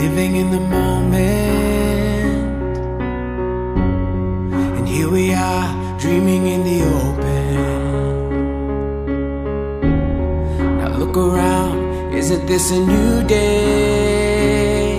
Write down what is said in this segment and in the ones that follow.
living in the moment. And here we are, dreaming in the open. Now look around, isn't this a new day?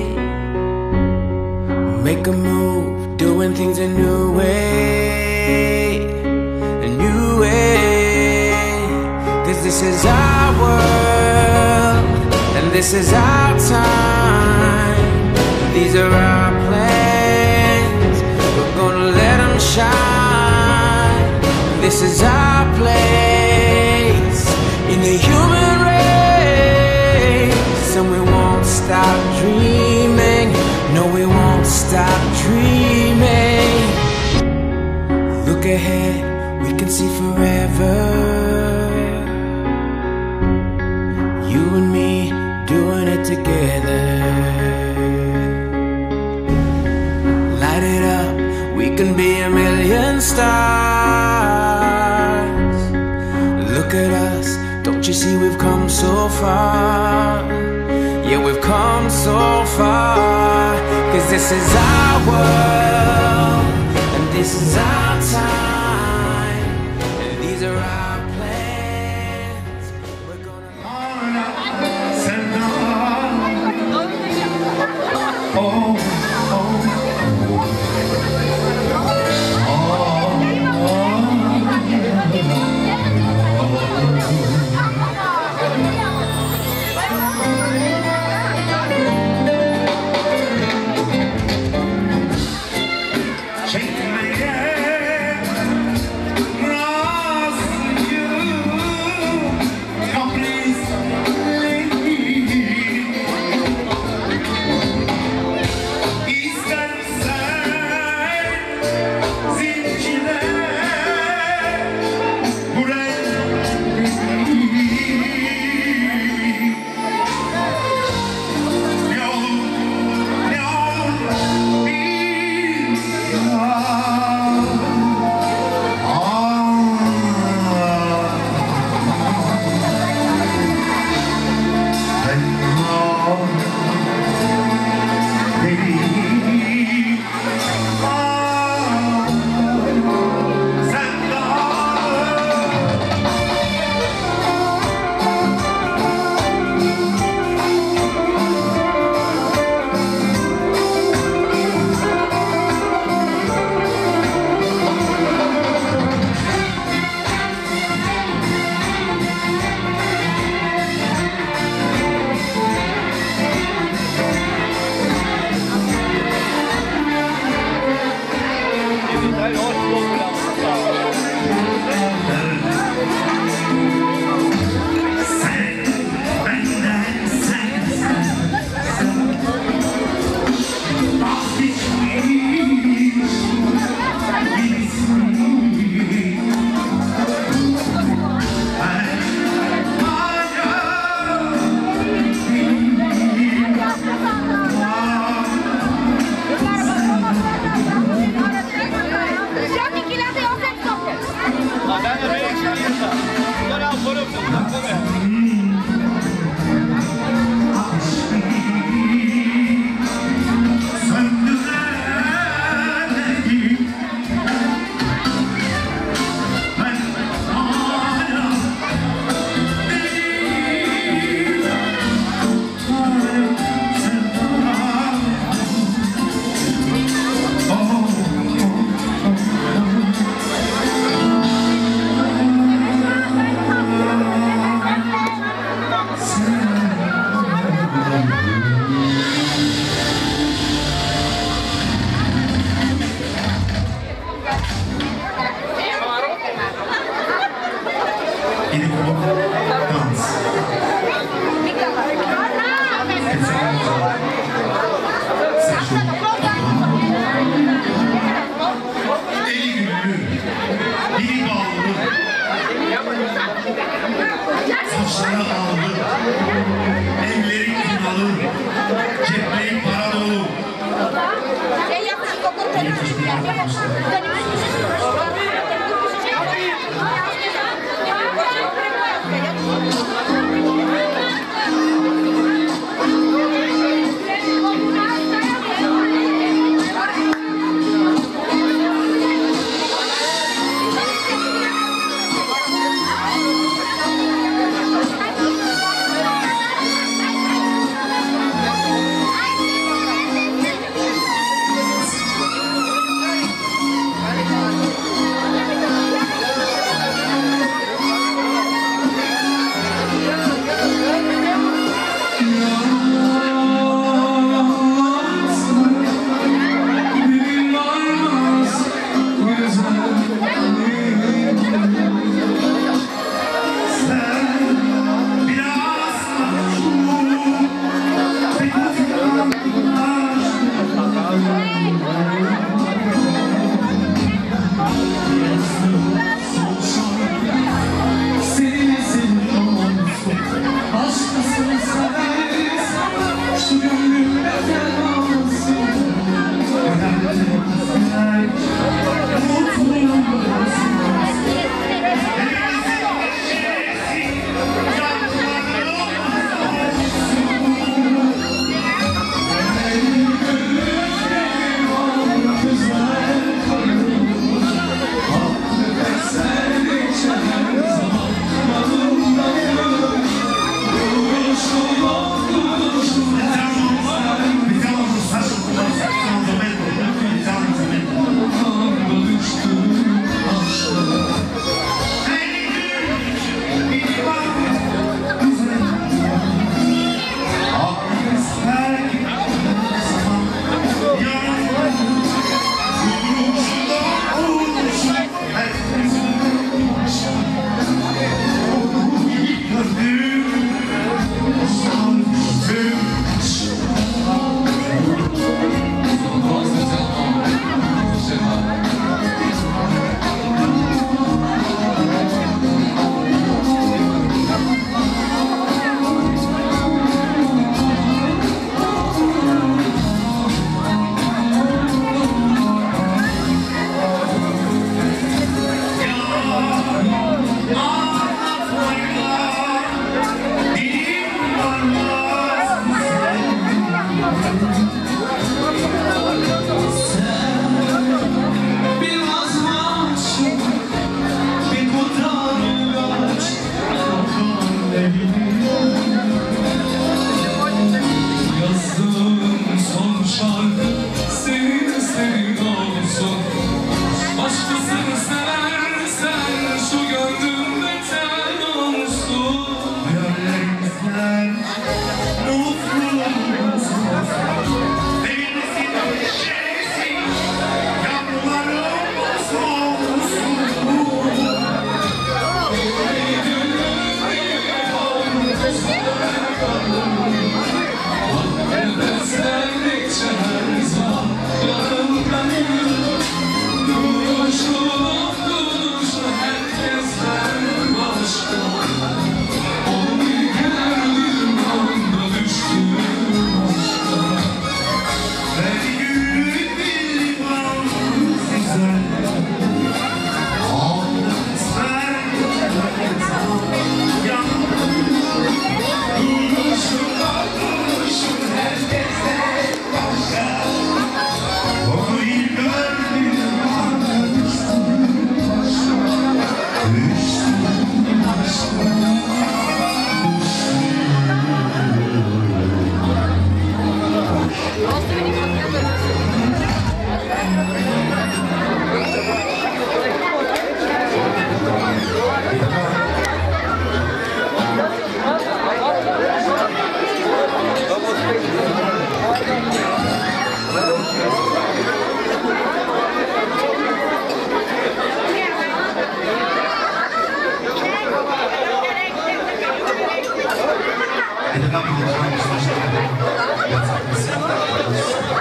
Make a move, doing things a new way. A new way. 'Cause this is our world, and this is our time. These are our plans, we're gonna let them shine. This is our place in the human race, and we won't stop dreaming. No, we won't stop dreaming. Look ahead, we can see forever. You and me doing it together. Light it up, we can be a million stars. Look at us, don't you see we've come so far? Yeah, we've come so far. 'Cause this is our world, and this is our time, and these are our plans. We're gonna send on. Oh. Это как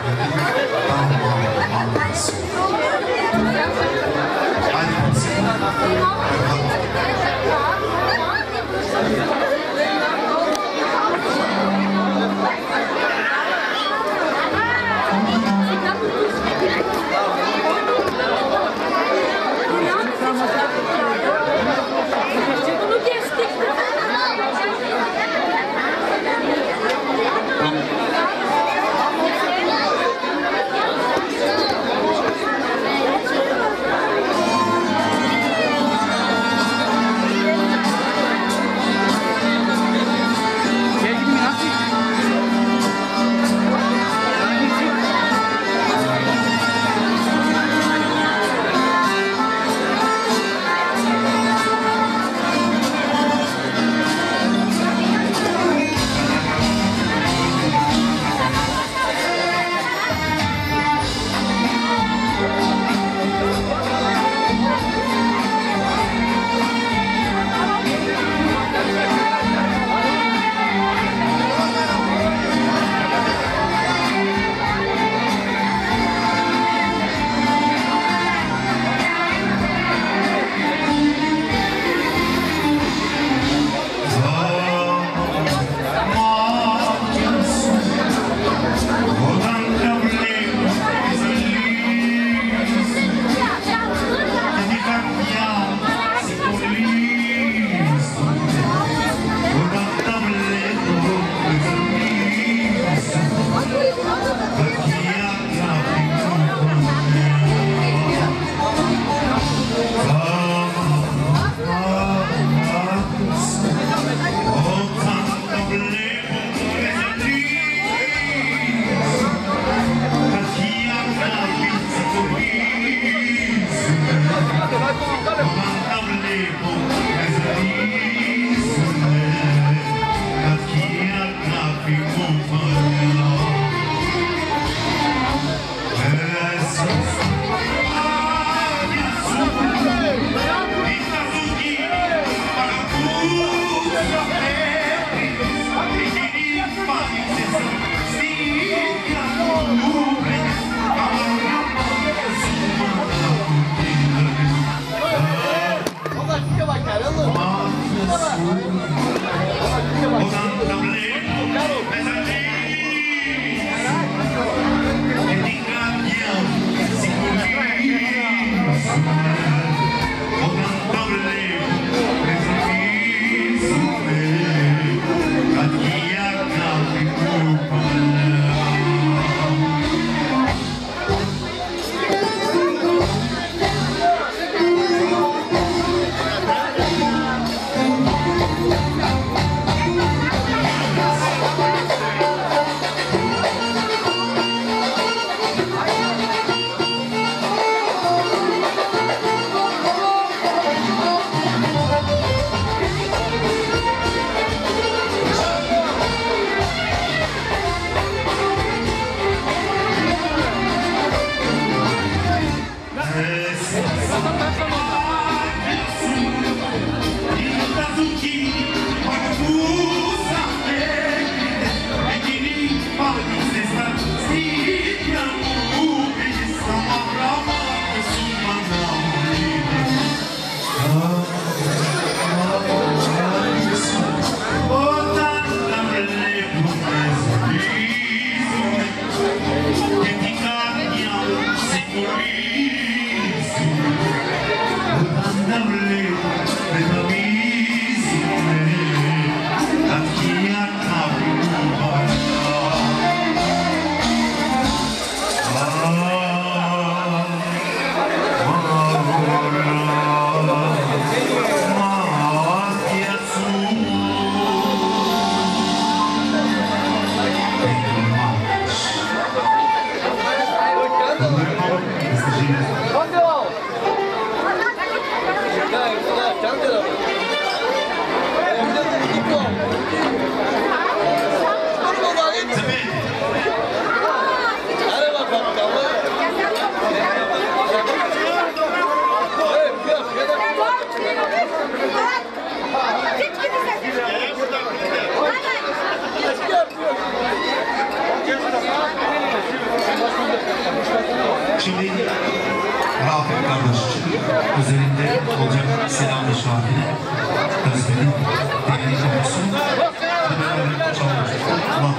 Şimdi Rafet kardeş üzerinde olacak selamlı şahine Özlem'in deneyim olsun. Beraber çalmışız. Tamam.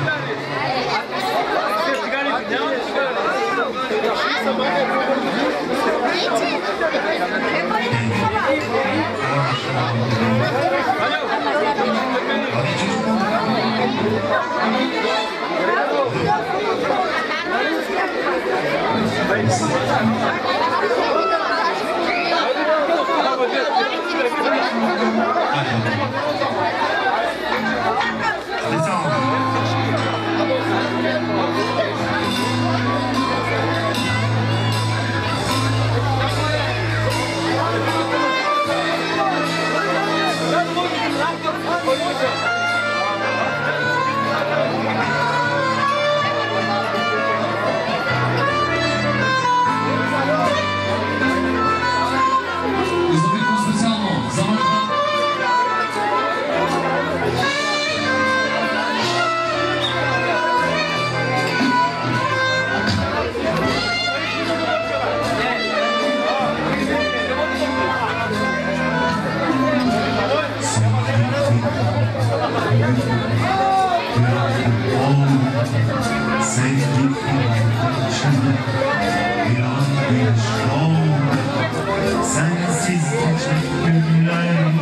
Sensiz geçecek günler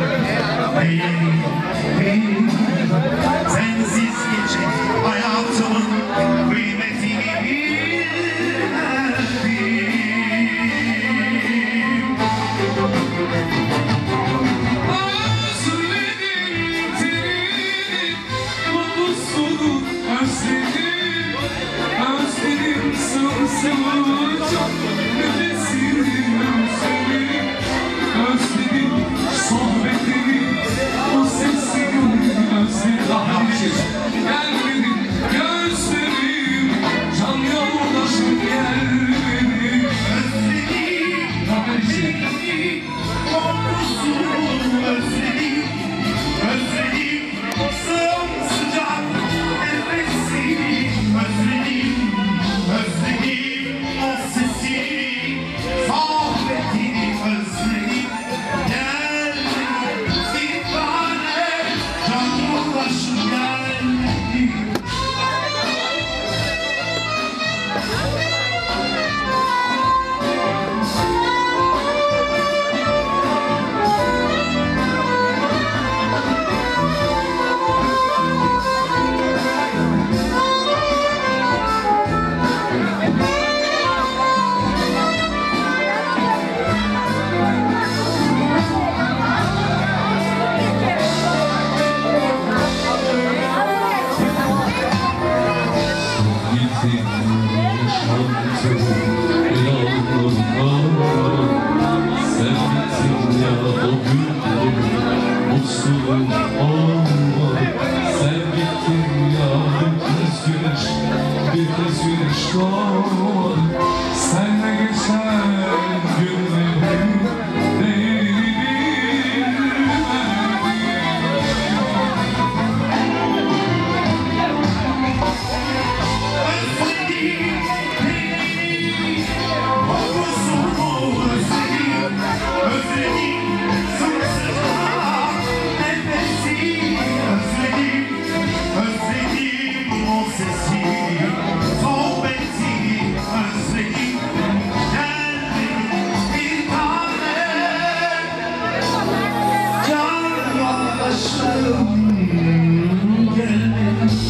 değil, sensiz geçecek hayatımın kıymetini bilmezdim. Özledim tenini, kokusunu özledim, özledim sımsıvı çok nefesini özledim. Özledim sohbetini, o sesini özledim. Gelmedim gözlerim, can yoldaşım gelmedi. Özledim, kokusunu özledim. Özledim, sımsıcak nefesini özledim. Özledim, o sesini, sohbetini özledim. Senle geçen günlerim değerini özledim, kokusunu özledim, özledim, sımsıcak nefesini özledim, özledim o sesini, sohbetini özledim. Gelmedim bir tanem, can yoldaşım gelmedim.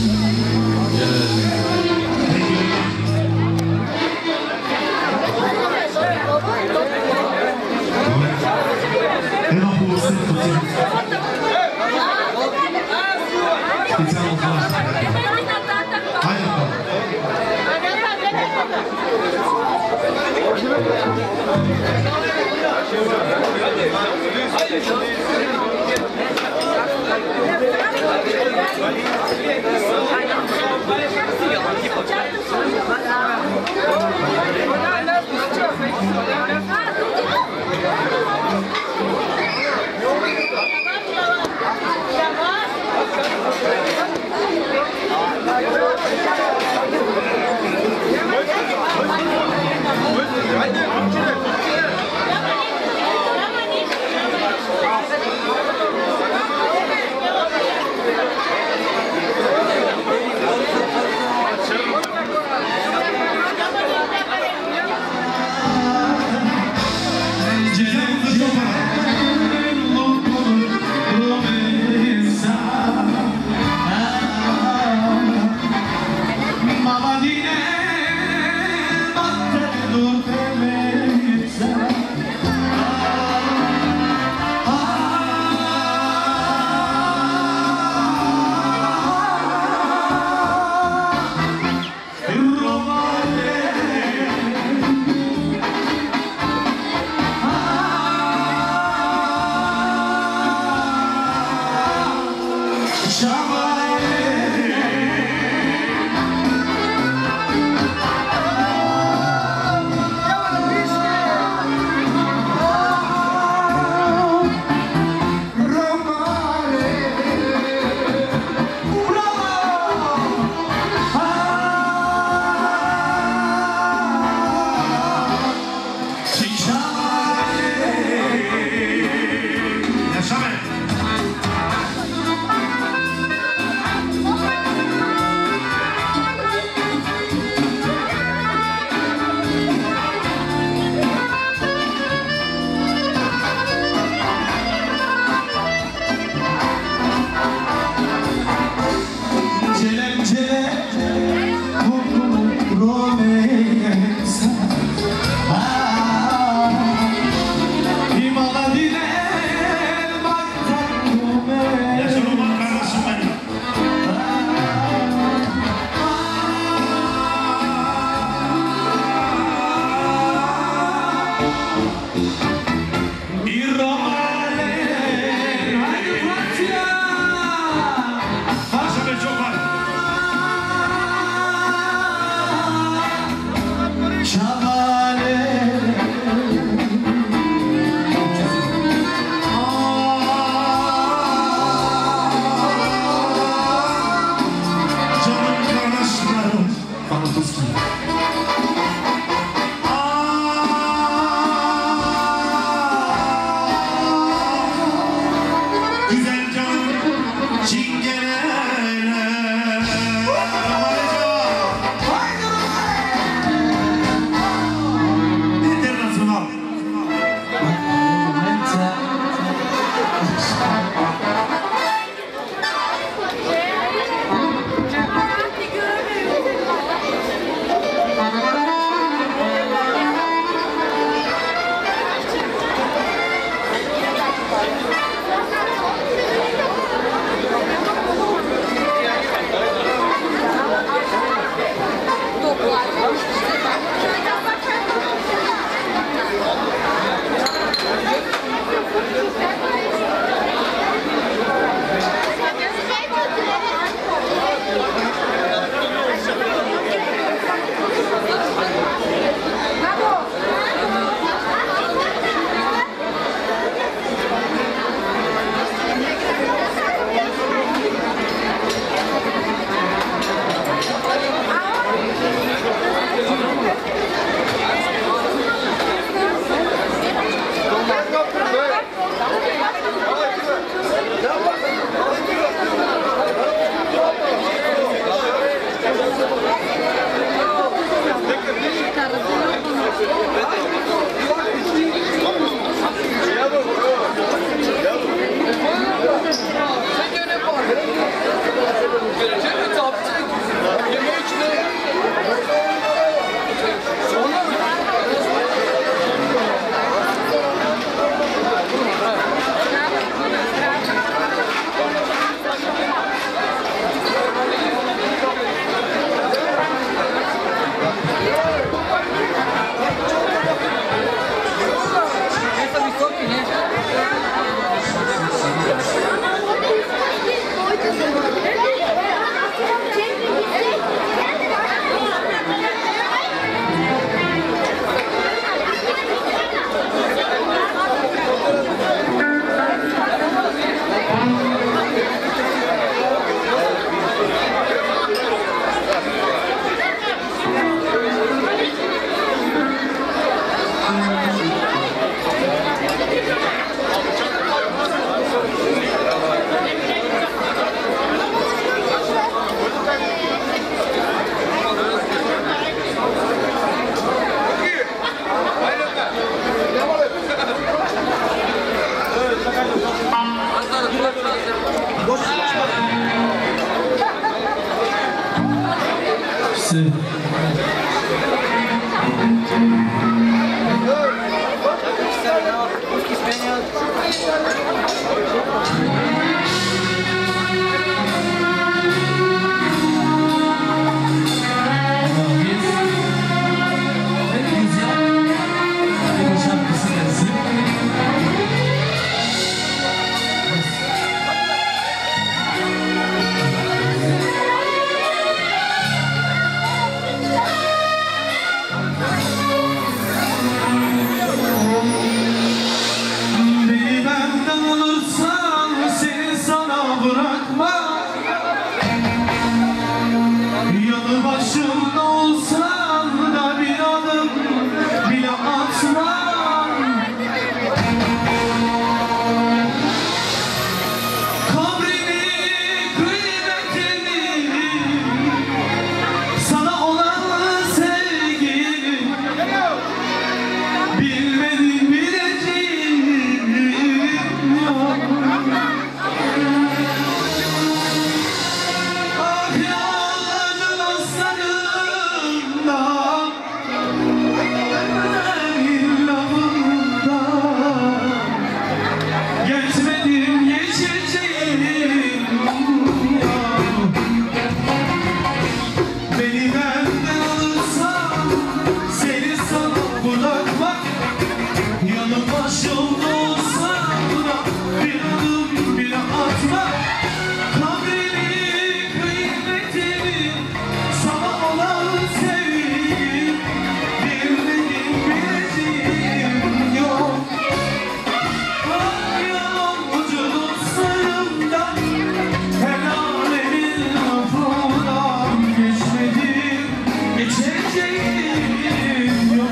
şeyim yok.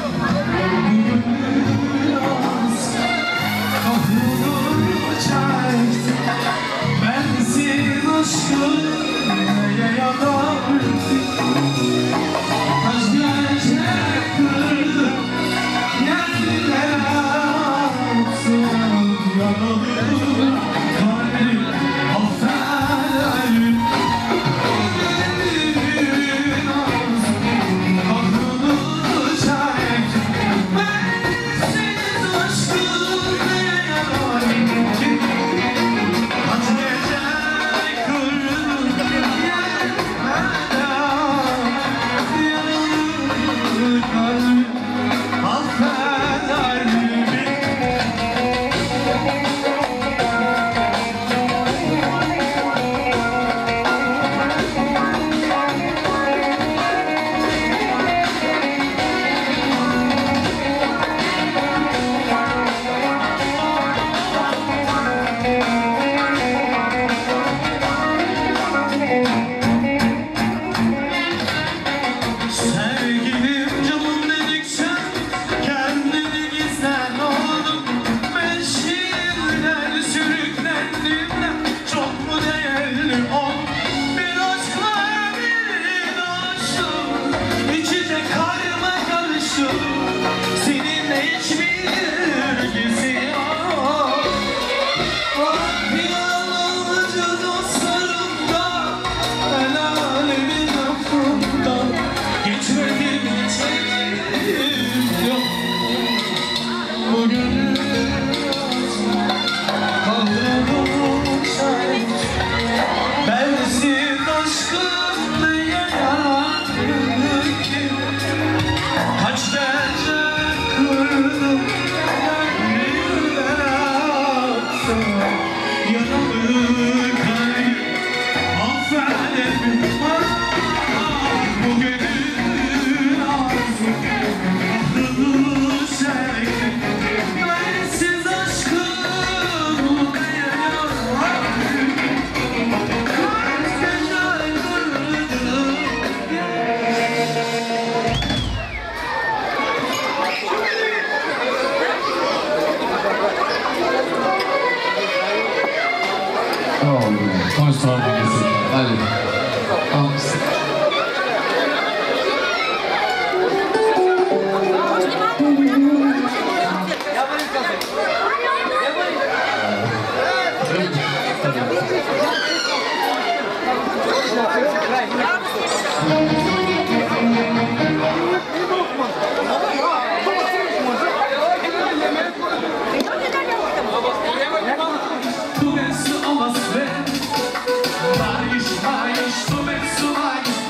Biraz kahrolur çektim. Bensiz aşkım neye yanardı? Kaç gece kırdım yerlere attım. Yanılır kalbim affederim. Kahrolur çektim. Bensiz aşkım neye yanardı? Kaç gece kırdım yerlere yanılır kalbim affederim. Sevgilim canım dedikçe kendini gizlen oldum. Ben şiirden sürüklendiğimde çok mu değerli oldum? Bir aşkla bir aşığım, içinde karma karışım. Seninle hiçbir ilgisi yok. Bir alıcı dostlarımda, el alemin aklımda. Geçmedim yok. Bu gönül kahrolur çek. Bensiz aşkım neye yaradı ki? Kaç gece kırdım yerlere attım. Yanımı kalbim affederim. Bu gönül arzu kahrolur çektim. Bensiz aşkım neye yaradı? Kaç gece kırdım Oh, constant music. Allez. Tu bist du was wenn, war ich, du bist du was.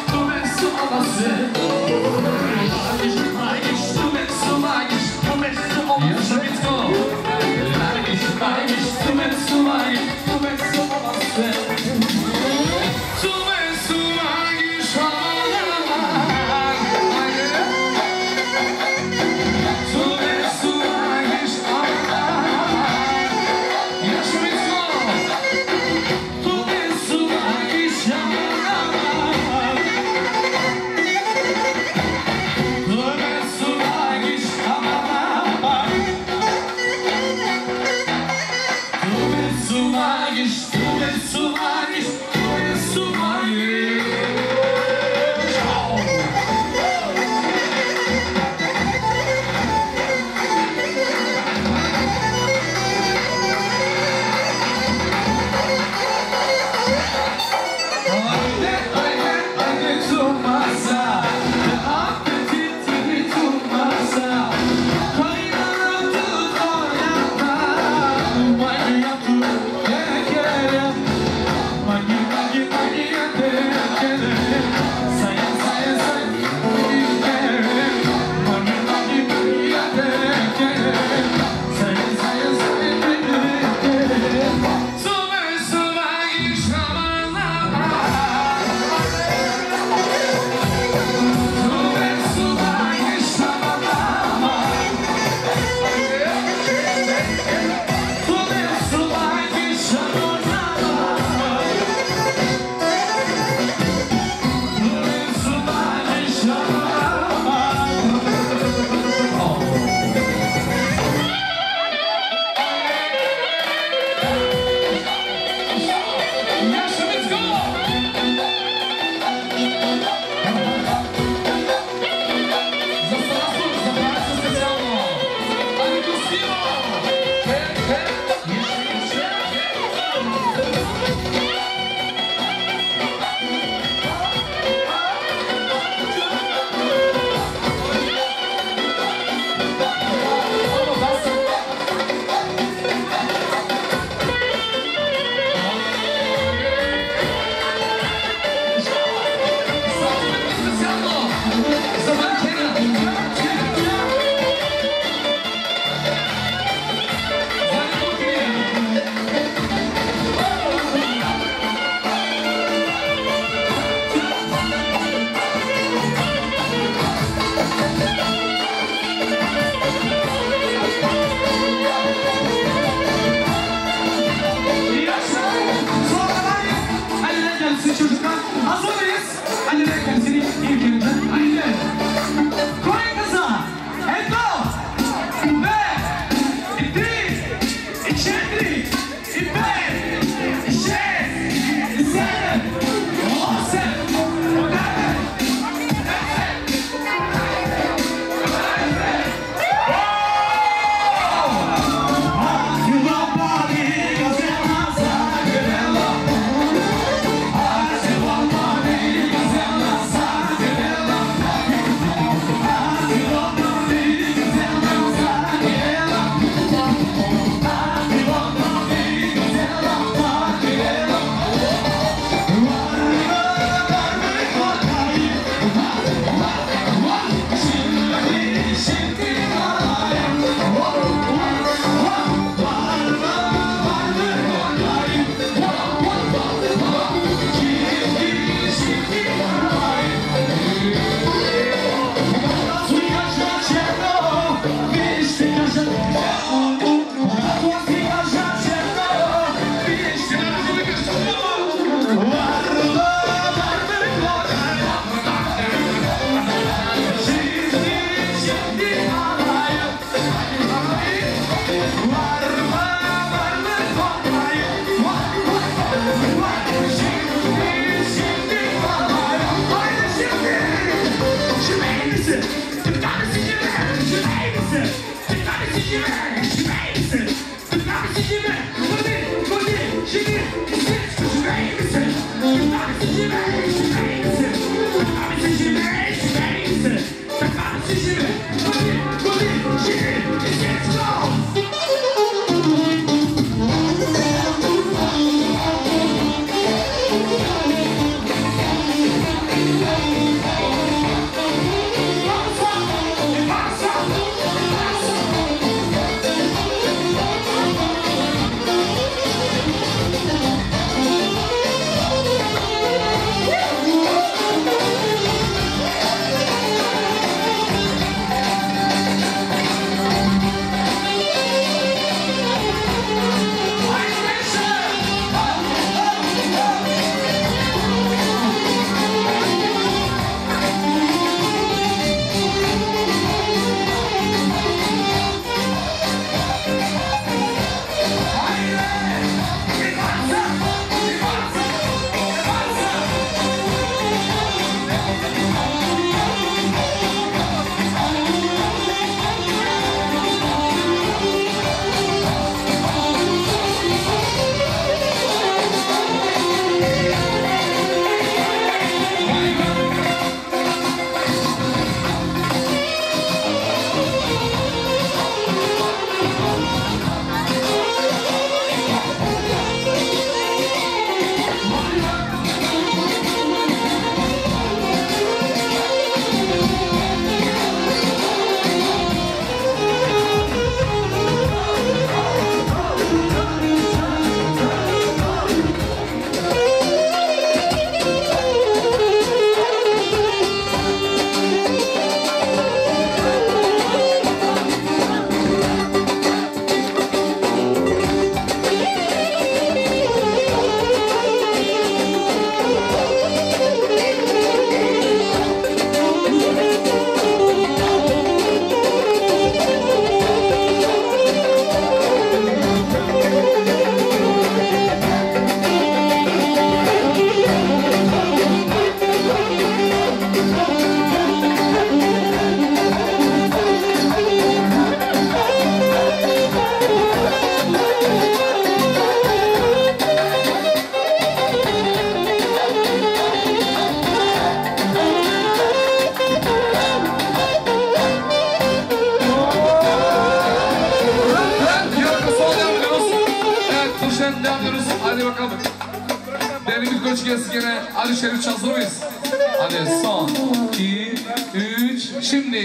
Hadi Şerif hazır mıyız? Hadi son 2, 3, şimdi.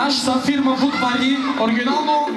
Нашата фирма Будбари оригинално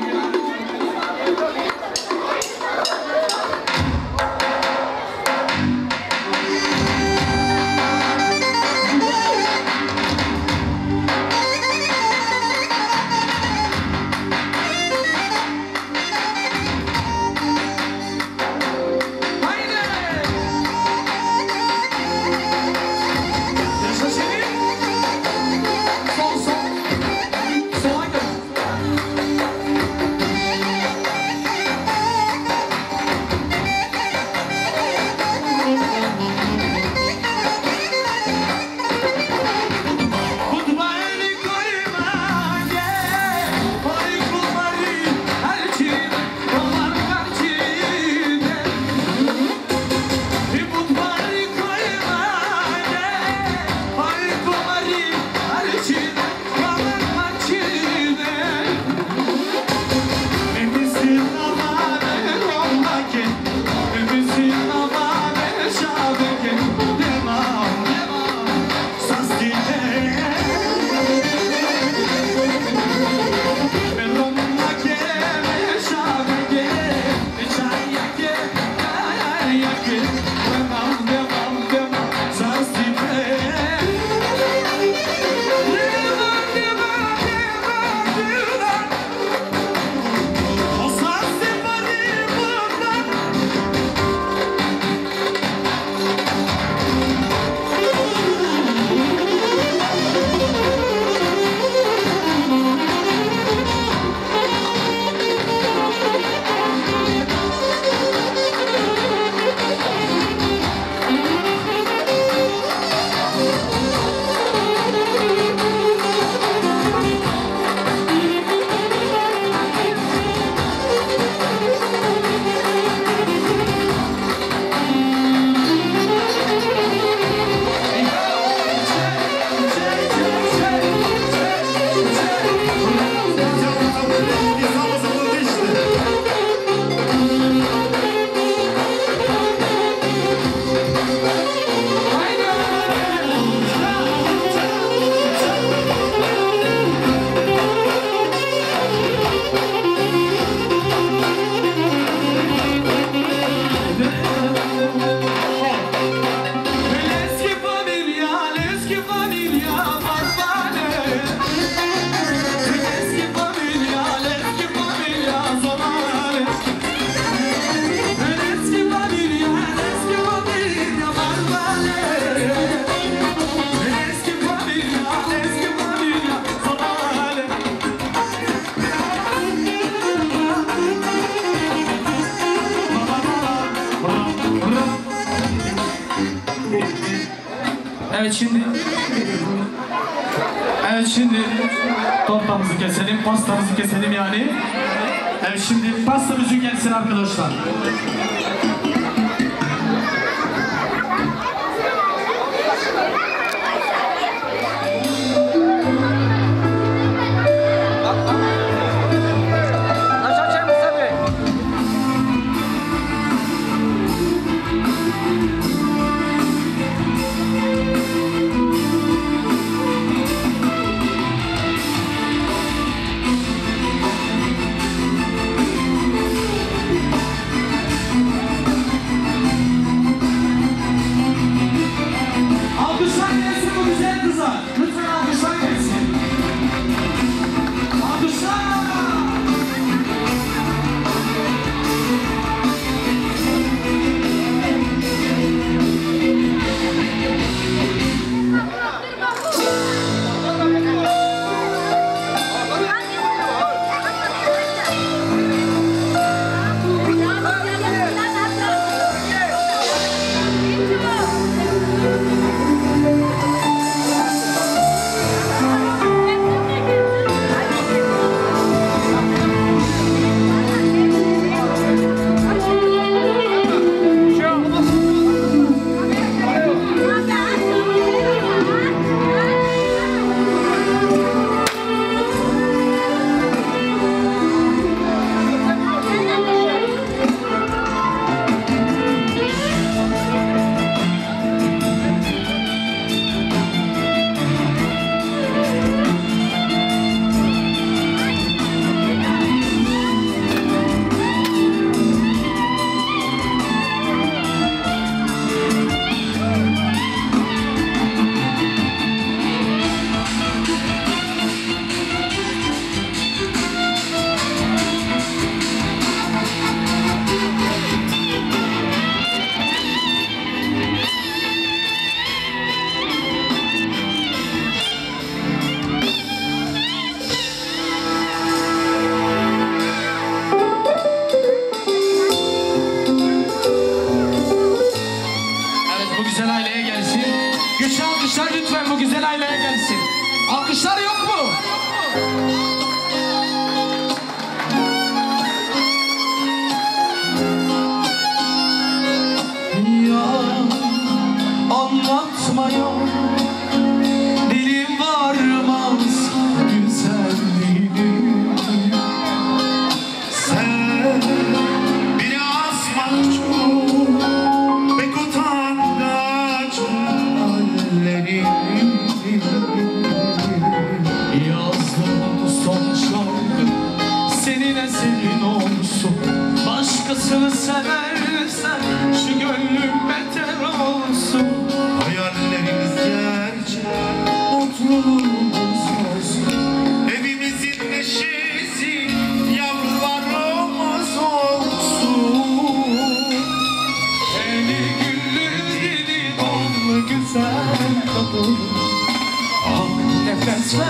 Evet şimdi tortamızı keselim, pastamızı keselim yani. Evet şimdi pasta müziği gelsin arkadaşlar.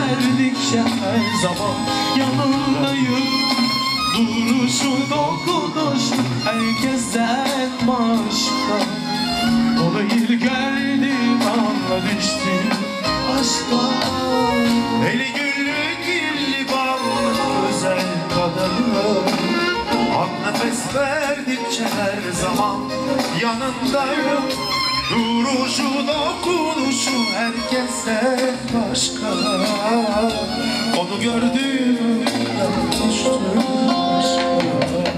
verdikçe her zaman yanındayım. Duruşu dokunuş herkesten başka. Ona il geldim anla düştüm aşka. Eli güllü dilli ballı güzel kadınım, ak nefes verdikçe her zaman yanındayım. Duruşu dokunuşu herkesten başka. Onu gördüm düştüm aşka.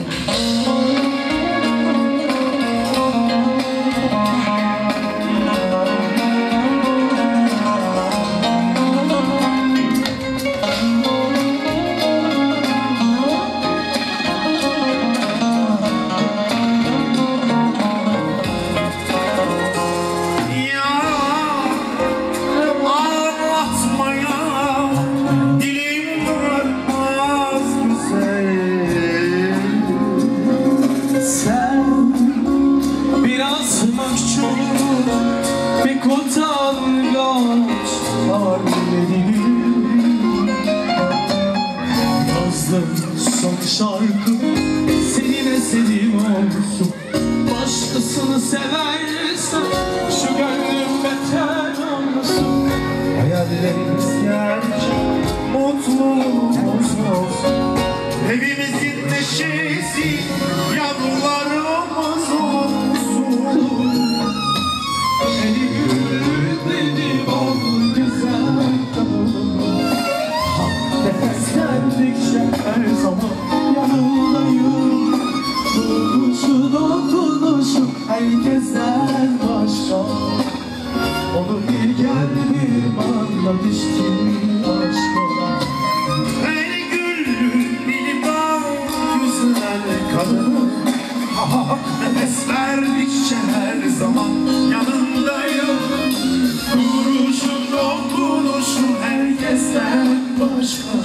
Son şarkı senin eserin olsun. Başkasını seversen şu gönlüm beter olsun. Hayallerimiz gerçek, mutluluğumuz olsun. Evimizin neşesi, yavrularımız olsun. Eli gülleri bol güzel kadın, nefes verdikçe her zaman yanındayım. Duruşu dokunuşu herkesten başka. Onu bir gel bir bana düştüm aşka. Ey güllü dili bal güzel kadınım, nefes verdikçe her zaman yanındayım. Duruşu dokunuşu herkesten başka.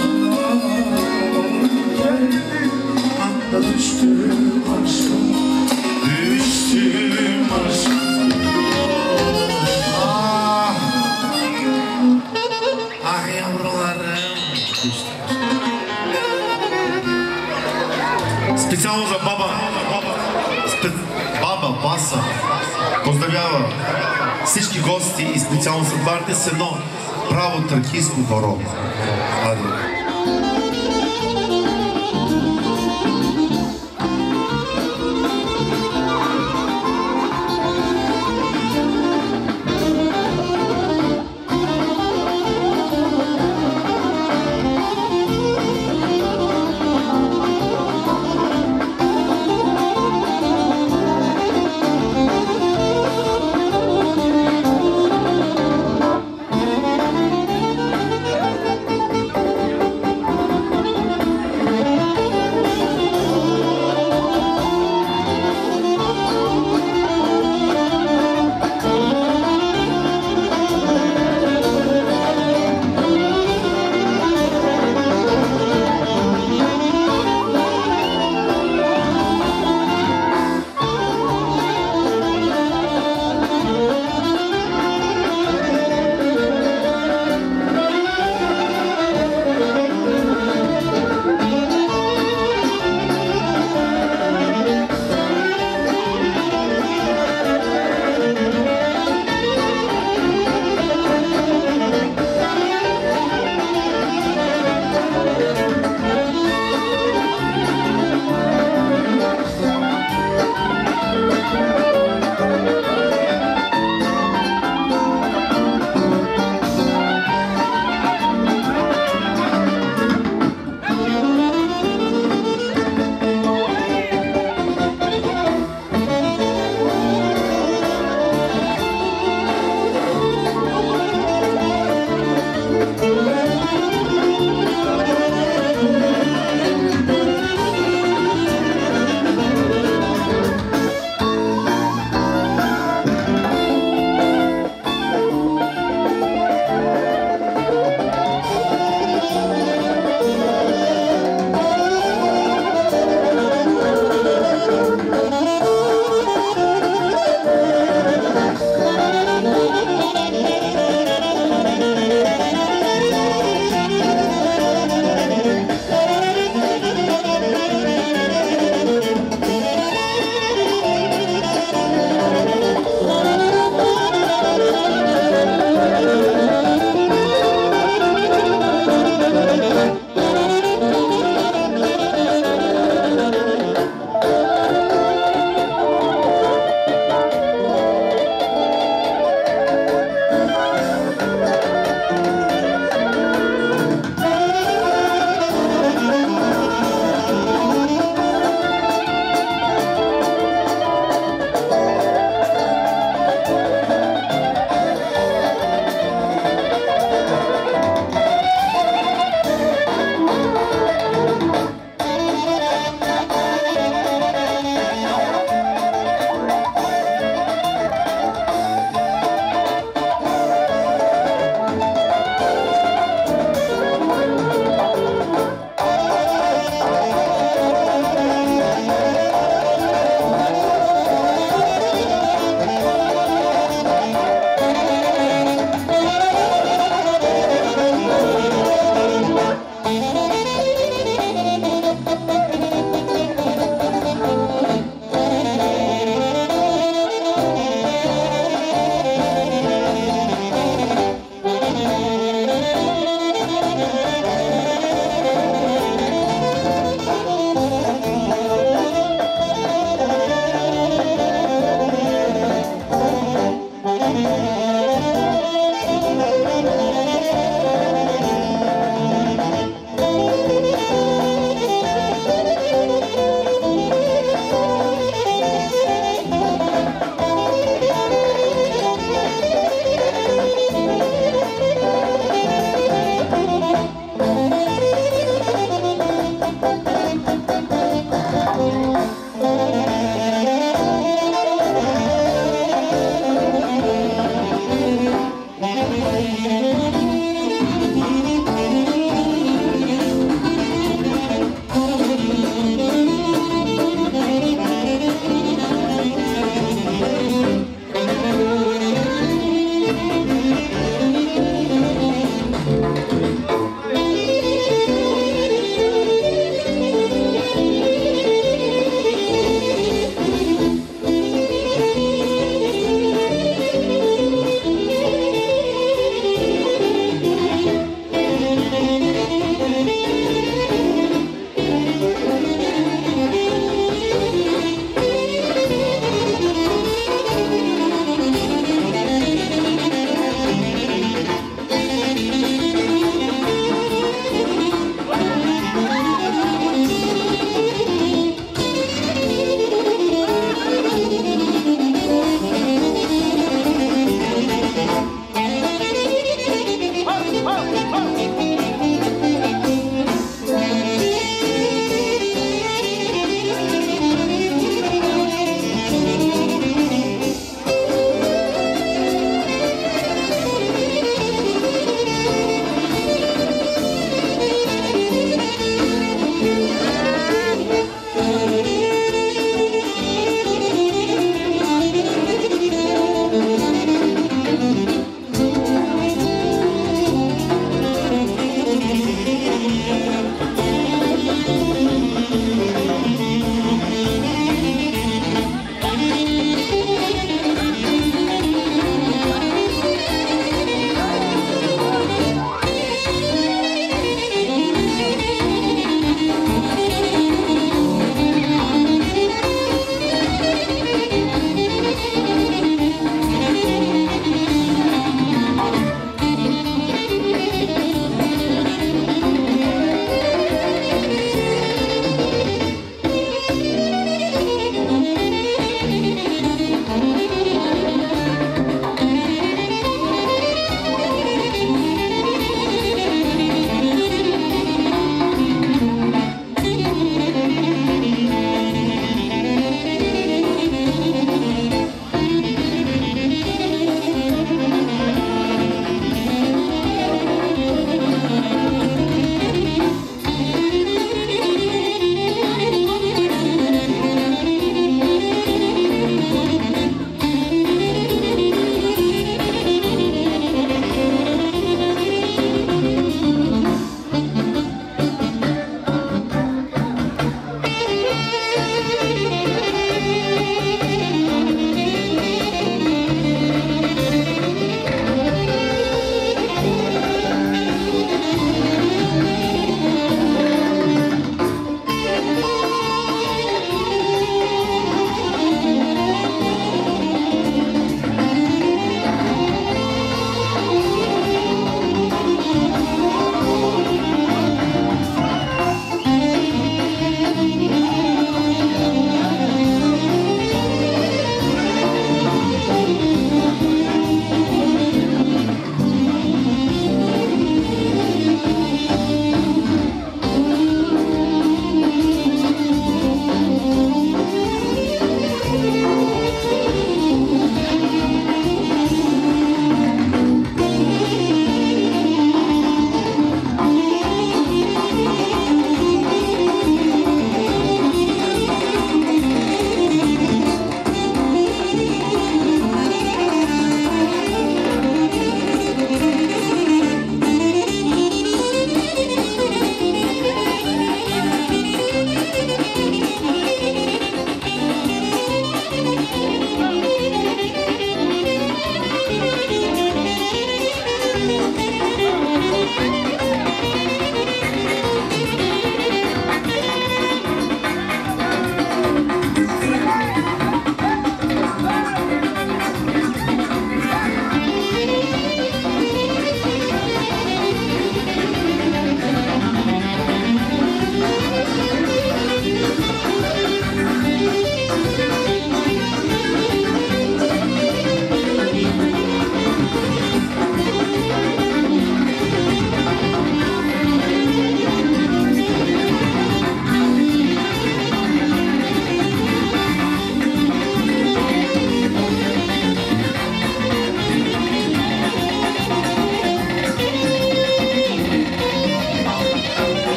Geldim anda düştüm aşka. Düştüm aşka. Ah, ah yavrularım. Специално за баба. Баба, баса. Поздравява всички гости и специално съдбарите с едно право тракийско хоро. Аде.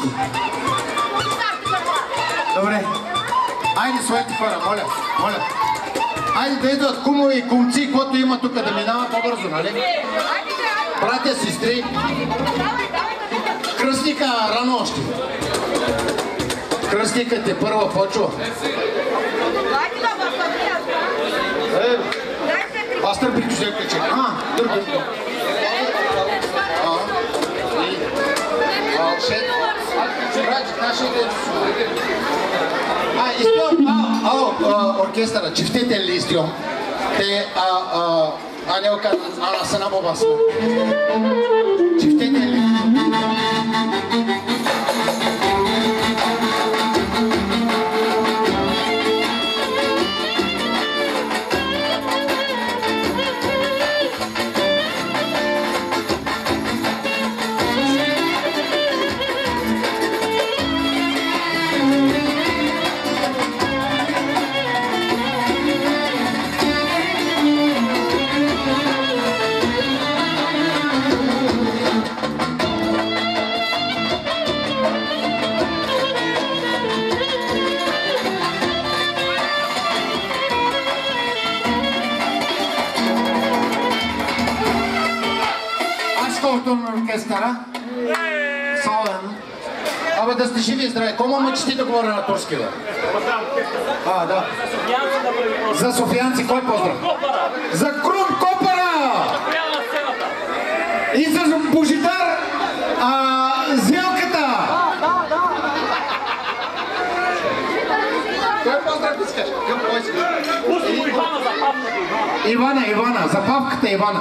ромашки. Добре. Айде, своите хора, моля, моля. Айде да идват кумови и кумци, каквото има тук, да минава по-бързо, нали? Братя, сестри. Кръстника рано още. Кръстникът е първа почва. Пастър Бикошевка, че. Други. Оркестъра, чифтете ли изтиом? Те, Анелка, Анасана Бобасна. Чифтете ли? Оркестъра. Солен. Абе да сте живи и здрави. Кома мъчите да говоря на турски, бе? Да. За софиянци кой поздрав? За Крум Копара! И за Божидар Зелката! Кой поздрав искаш? Кой искаш? Ивана. Запавката Ивана.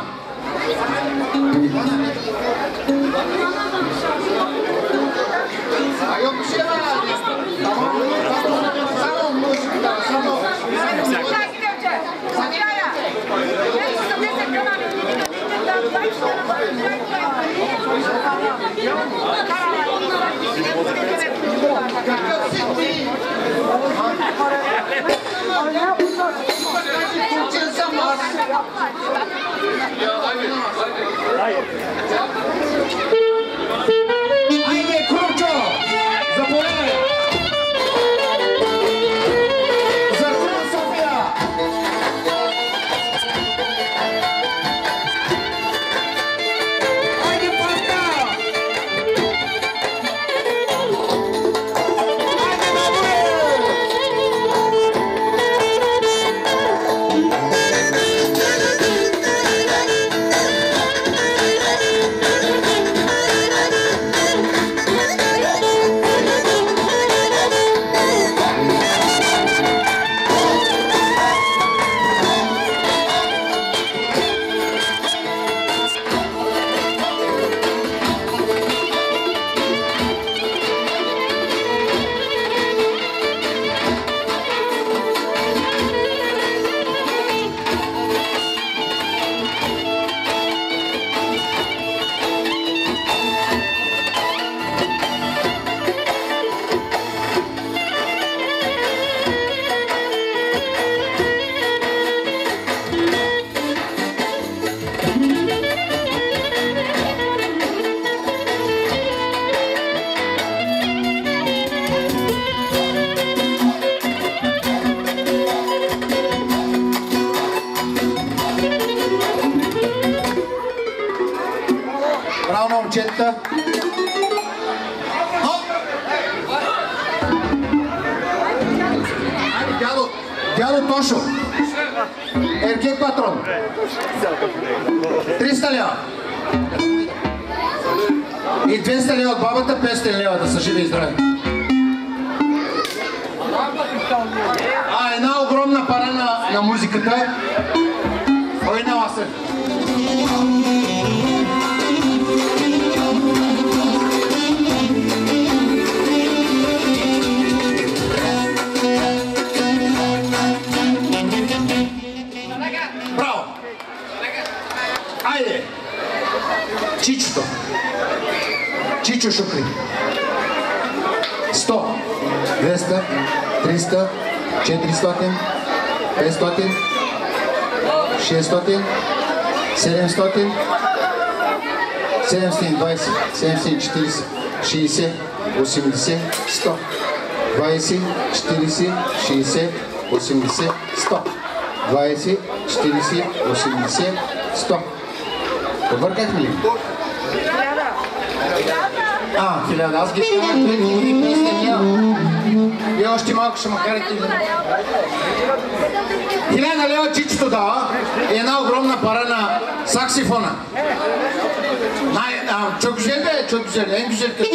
Айде, Крумчо! Заповядай! За Крум София! Айде, паста! Айде, добре! Браво на момчетата! Дядо Тошо! Еркек патрон! 300 лева! И 200 лева от бабата, 500 лева да са живи и здрави! Една огромна пара на музиката! Ойнала се! Браво! Айде! Чичото! Чичо Шукри! 100, 200, 300, 400, 500, 600, 700, 720, 740, 60, 80, 100. 20, 40, 60, 80, 100. 20, 40, 80, 100. Объркахме ли? 1000. Аз ги казах, две години песни няма. И още малко ще макарите. 1000 лева чичето дава и една огромна пара на саксифона. Чокжер бе, чокжер, енгжер като.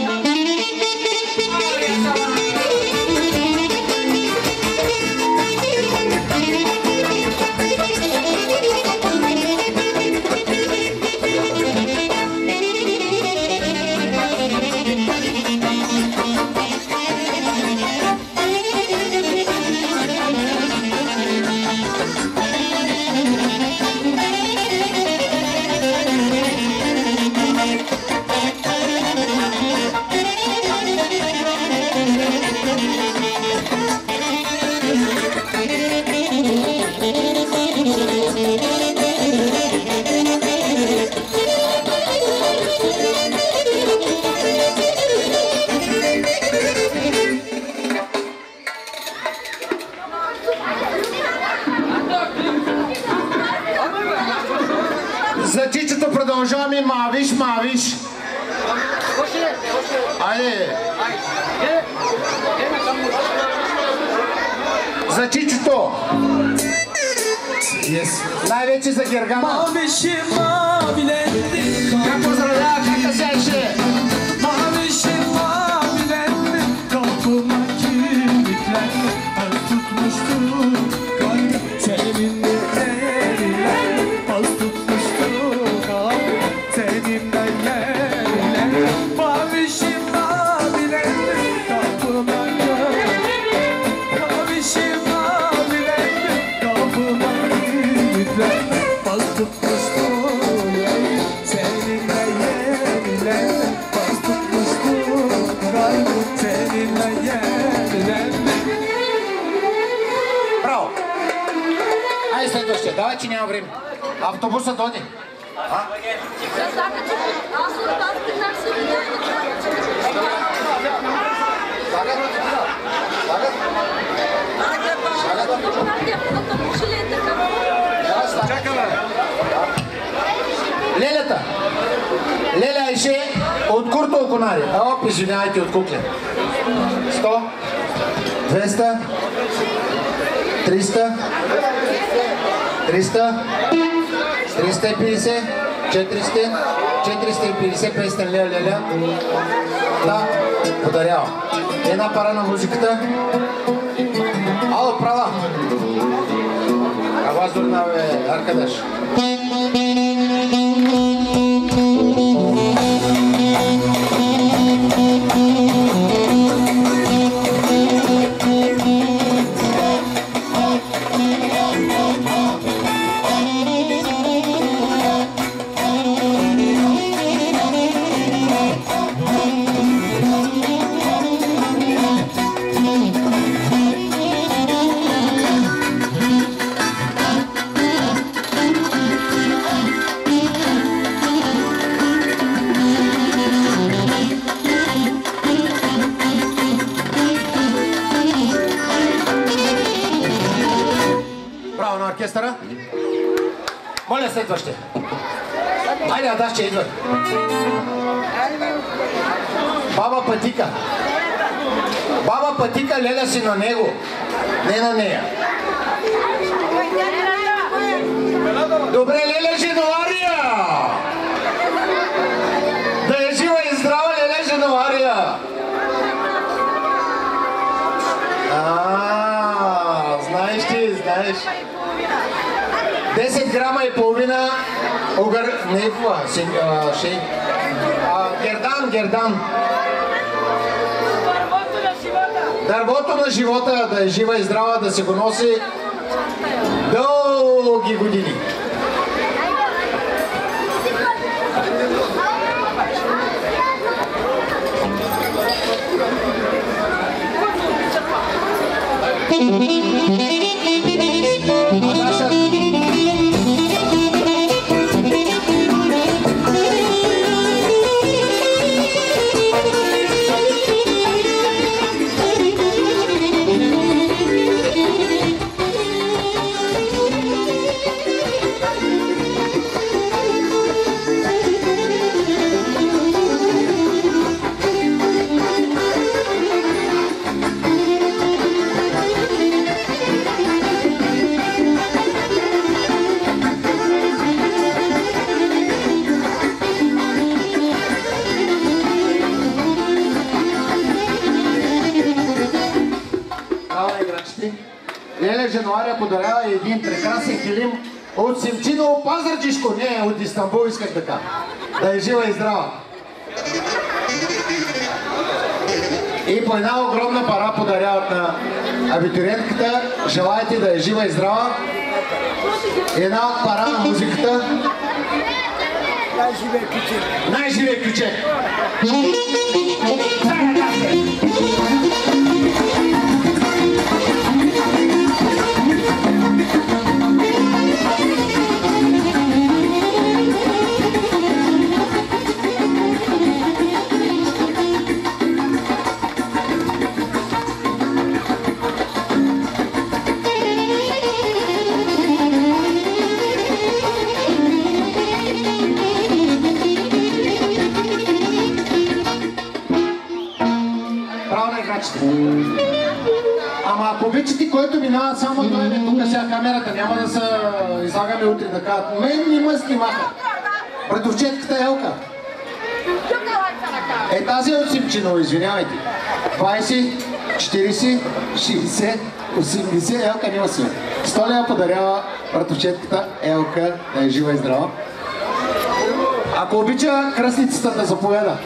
За чичето продължаваме мавиш, мавиш. Айде. За чичето. Най-вече за Гергана. Mavişi mavilendim. Как поздравлява, как се еше? Mavişi mavilendim. Kapıma kilitler. Az tutmuştu kalbim seninle yerler. Az tutmuştu kalbim seninle yerler. Mavişi mavilendim. Kapıma kilitler. Mavişi mavilendim. Kapıma kilitler. Az tutmuştu seninle yerler. Az tutmuştu kalbim seninle yerler. Браво! Айде следващия, давай, че няма време. Автобуса доди. Лелята. Леля еше от Курто Окунари. Оп, извинявайте, от Куклен. 100, 200, 300, 300, 350, 400, 450, 500 лева, леля. Да, подарява. Една пара на музиката. Ало, права. Аваз дурна, бе, Аркадаш. Моля следващия. Айде, Адашче, идвай. Баба Пътика. Баба Пътика, Леля си на него. Не на нея. Добре, Леля Женуария! Да е жива и здрава, Леля Женуария! Знаеш ти, знаеш. 10 грама и половина огър... Не това, шей. Гердан, гердан. Дървото на живота, да е жива и здрава, да се го носи дълги години. Столия Женуария подарява един прекрасен килим от Симчиново Пазарджишко, не от Истанбул, исках да кажа. Да е жива и здрава. И по една огромна пара подаряват на абитуриентката. Желаете да е жива и здрава. Една от пара на музиката. Най-живее ключе. Най-живее ключе. Ама ако обичате, който минава само дойде тук сега камерата, няма да се излагаме утре да кажат. Мен не ме снимаха. Братовчетката Елка. Е тази от Симчиново, извинявайте. 20, 40, 60, 80, Елка няма си. 100 лева подарява братовчетката Елка, да е жива и здрава. Ако обича кръстницата да заповяда.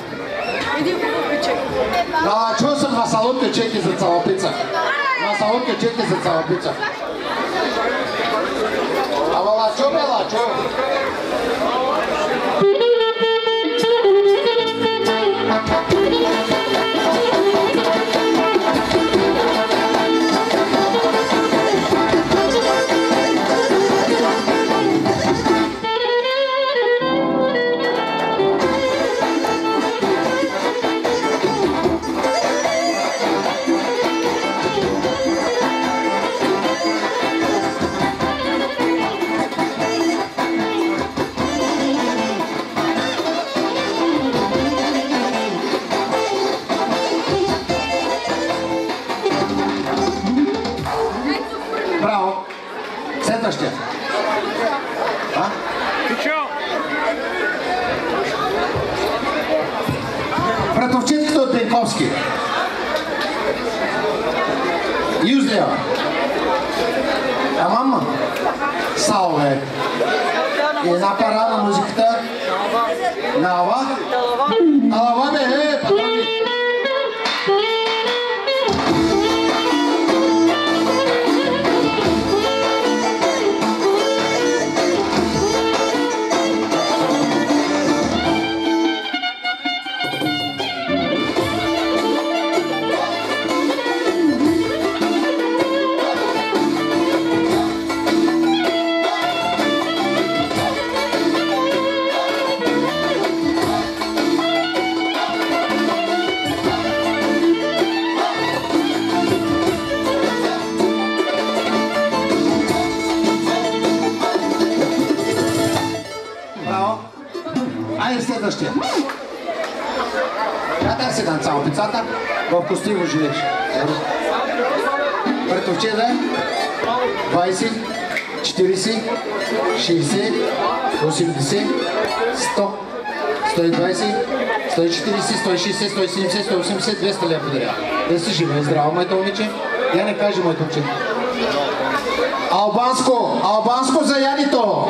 Чул съм на салутка чеки за цалапица. На салутка чеки за цалапица. Ама лачо бе, лачо. Следващия. Братовчетката от Бенковски. Юзлия. Мама. Салве. И една пара на музиката. Нава. Алава бе, патрони. Следващия. Къде си на цалапицата? В Костиво живееш. Братовче 20, 40, 60, 80, 100, 120, 140, 160, 170, 180, 200 лева подарява. Да си жива и здрава, моето момиче. Я не кажи, моето момиче. Албанско! Албанско за ядито!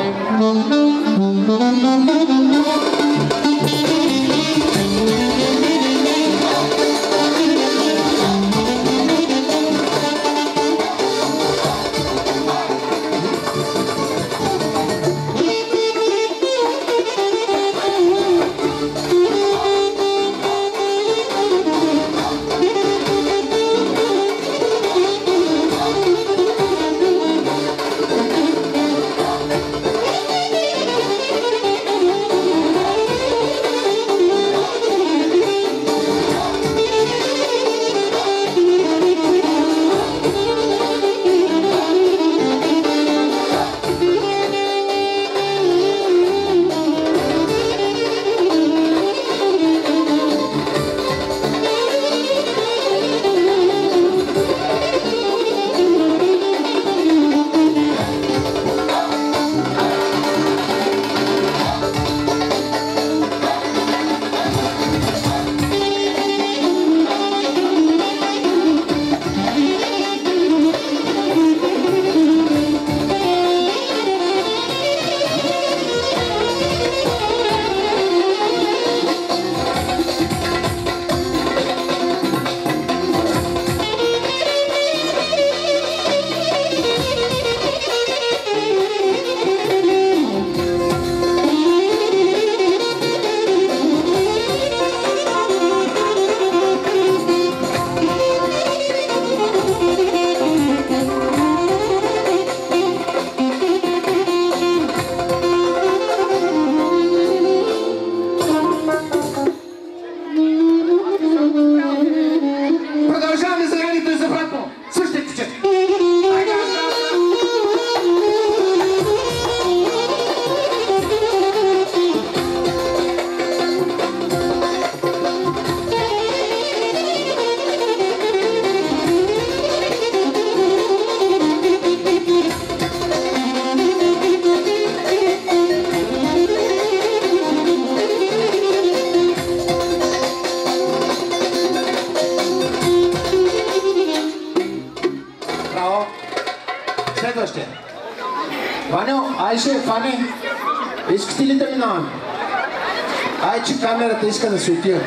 Ай, шеф, Фани, искате ли да минаваме? Ай, че камерата иска да се отива.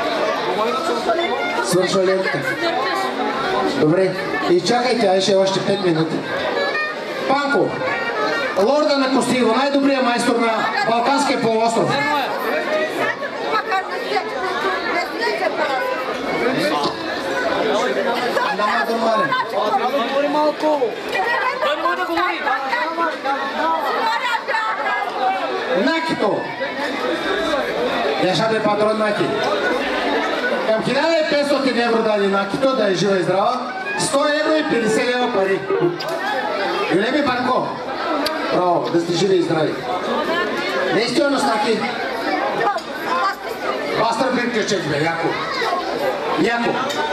Свършва лентата. Добре, и чакайте, ай, ще още 5 минути. Панко, лорда на Костиево, най-добрият майстор на Балканския полуостров. Няма да маре. Говори малко. Той не може да говори. Накито! Яша бе патрон Наки. Към 1500 евро даде Накито, да е жива и здрава. 100 евро и 50 лева пари. Юле ми, Банко? Браво, да сте живи и здрави. Действителност, Наки. Пастър Биркачек, бе, яко. Яко.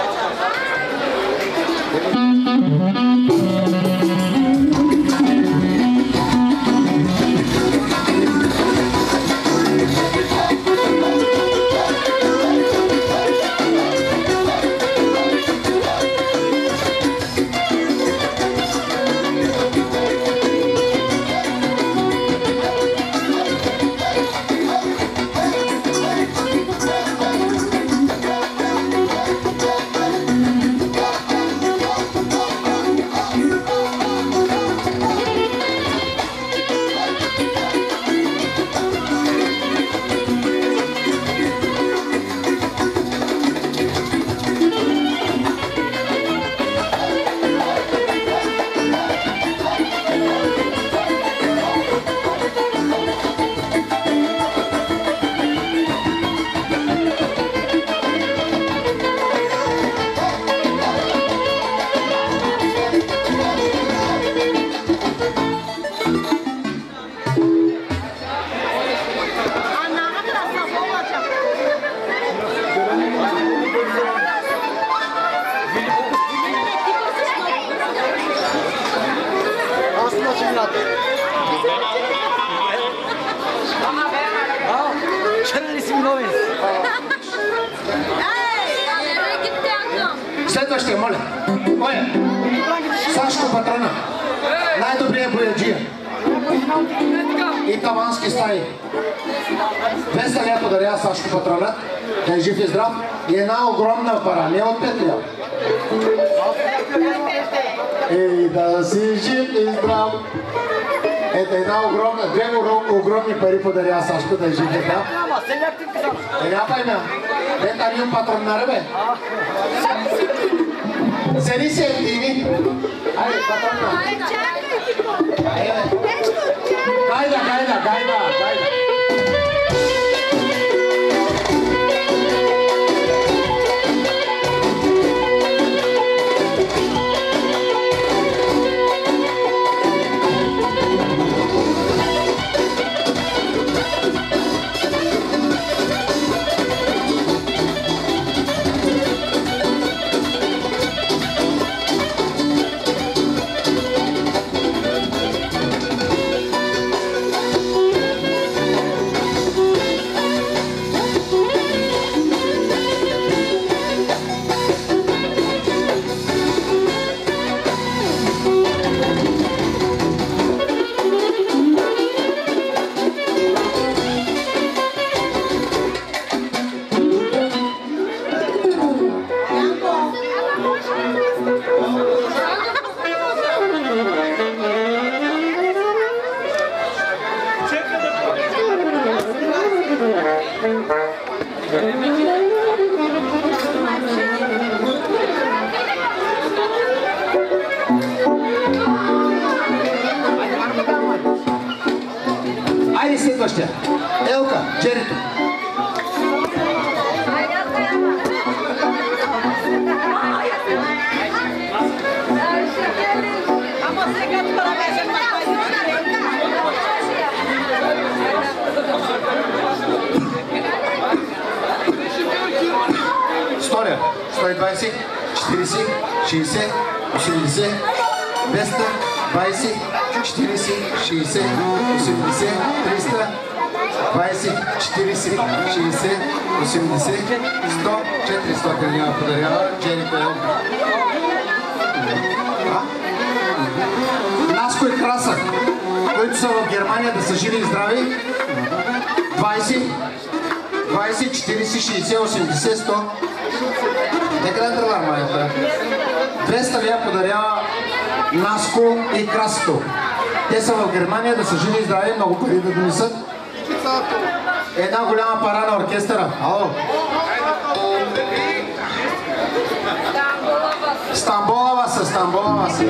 Следващия, моля. Кой е? Сашко Патрона. Най-добрият бояджия. И тавански стаи. 200 лева подаря Сашко Патрона. Да е жив и здрав. И една огромна пара. Не от 5 лева. Ей, да си жив и здрав. Ето една огромна, 2 огромни пари подаря Сашко, да е жив и здрав. Няма име. Бета ли патрон на ръбе? Сели се ефтини. Айде, патрон на. Гайда. Айде следващия. Елка, Джерито. История. 120, 40, 60, 80, 200, 20, 40, 60, 80, 300, 20, 40, 60, 80, 100, 400 няма подарява. Джерито Елка. Наско и Красък, които са в Германия, да са живи и здрави. 20, 40, 60, 80, 100. Нека да тръгвам, майка. 200 лева подарява Наско и Краско. Те са в Германия, да са живи и здрави, много пари да донесат. Една голяма пара на оркестъра. Ало. Стамболова са, Стамболова са.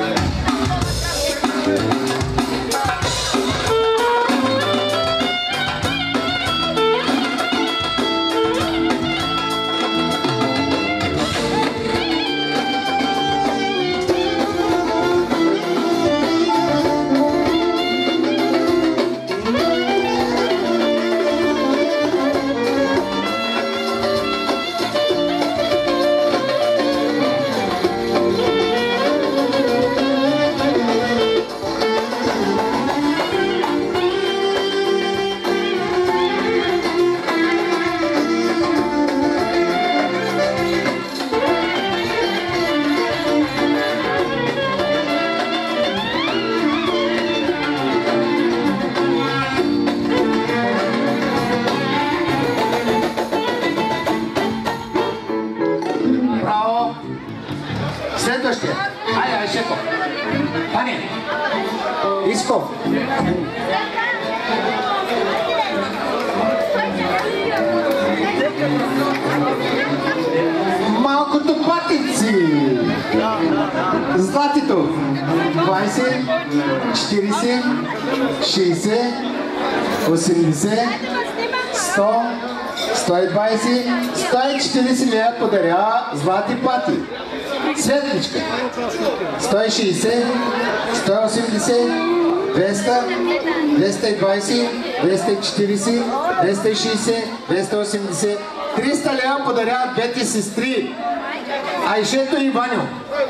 Малкото патици. Златито. 20, 40, 60, 80, 100, 120, 140 лева подарява Злати Пати. Светличка. 160, 180, 200, 220, 240, 260, 280, 300 лева подаряват двете сестри Айшето и Ваню.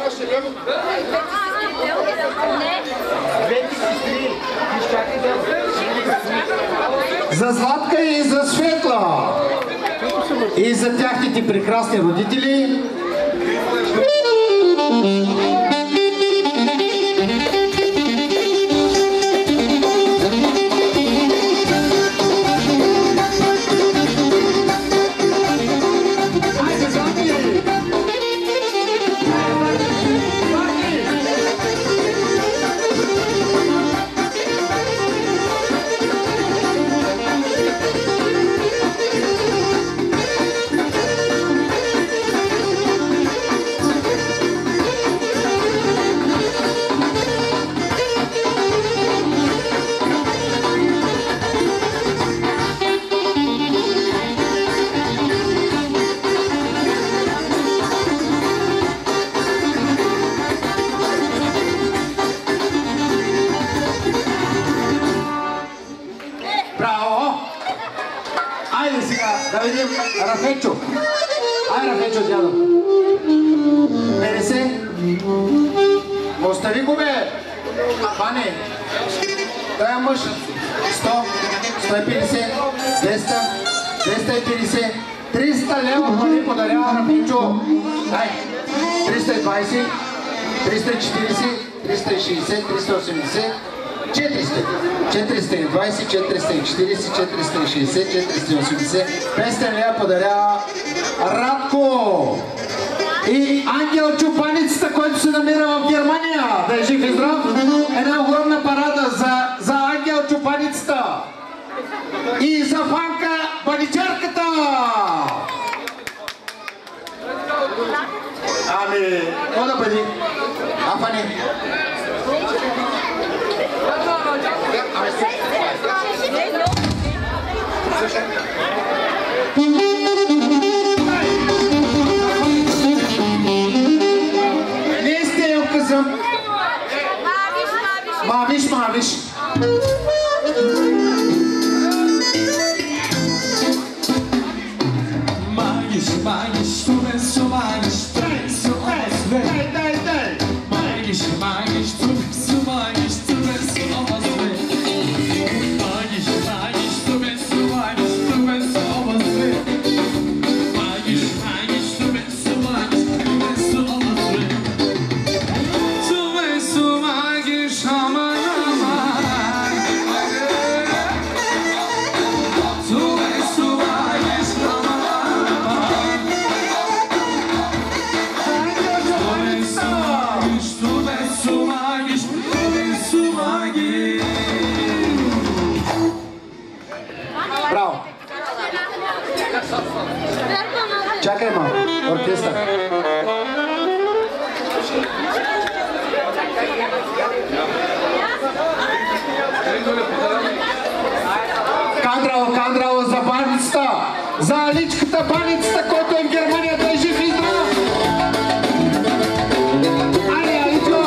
За Златка и за Светла и за тяхните прекрасни родители. Рафечо. Ай, Рафечо, дядо. 50. Остави го, бе. Пане. Той е мъж. 100, 150, 200, 250, 300 лева пари подарява Рафечо. Ай. 320, 340, 360, 380, 400, 420, 440, 460, 480, 500 лева подарява Радко и Ангел Чупаницата, който се намира в Германия. Да е жив и здрав. Една огромна парада за Ангел Чупаницата и за Фанка Баничарката. Ами, какво да бъде? Афани. Не сте я казвам. Мавиш, мавиш. Магиш, магиш, тумесо, магиш, тресо, осве. Дай. Магиш, магиш, тумесо, магиш, тресо, осве. Магиш, магиш, tумесо, магиш, trесо, осве. Магиш, магиш, tумесо, магиш, trесо, осве. Tумesо, магиш, Чакай малко, оркестър. Кандраво за баницата, за Аличката баницата, който е в Германия, да е жив и здрав! Али, Аличо!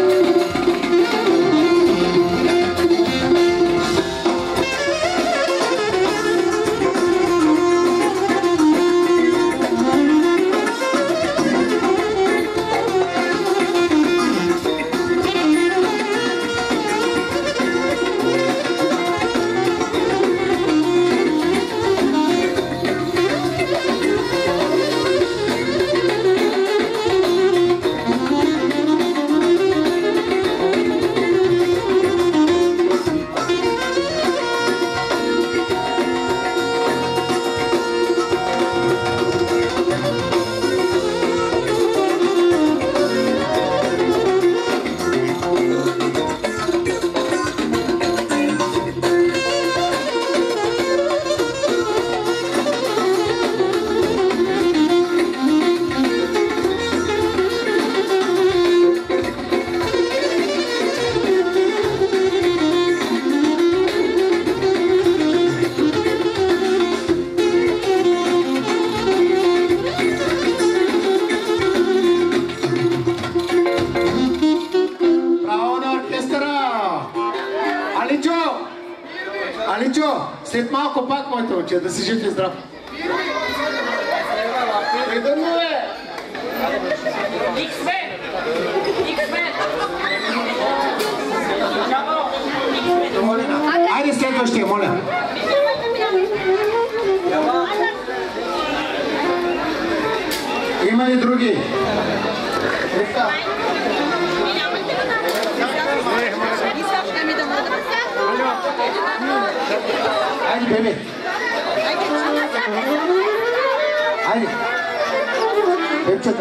След малко пак моите очи, да си жив и здрав. Идъм му бе! Айде следващия, моля. Има ли други? Айде, бебе! Айде! Бебчета!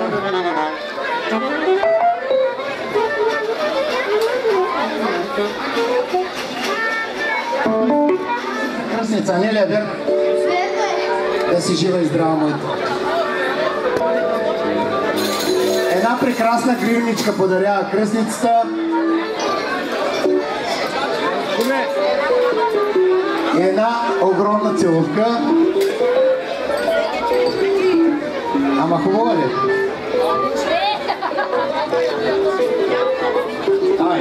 Кръстница, не ли е верно? Да си жива и здрава, моята. Една прекрасна гривничка подарява кръстницата. Една огромна целувка. Ама хубава ли? Ай.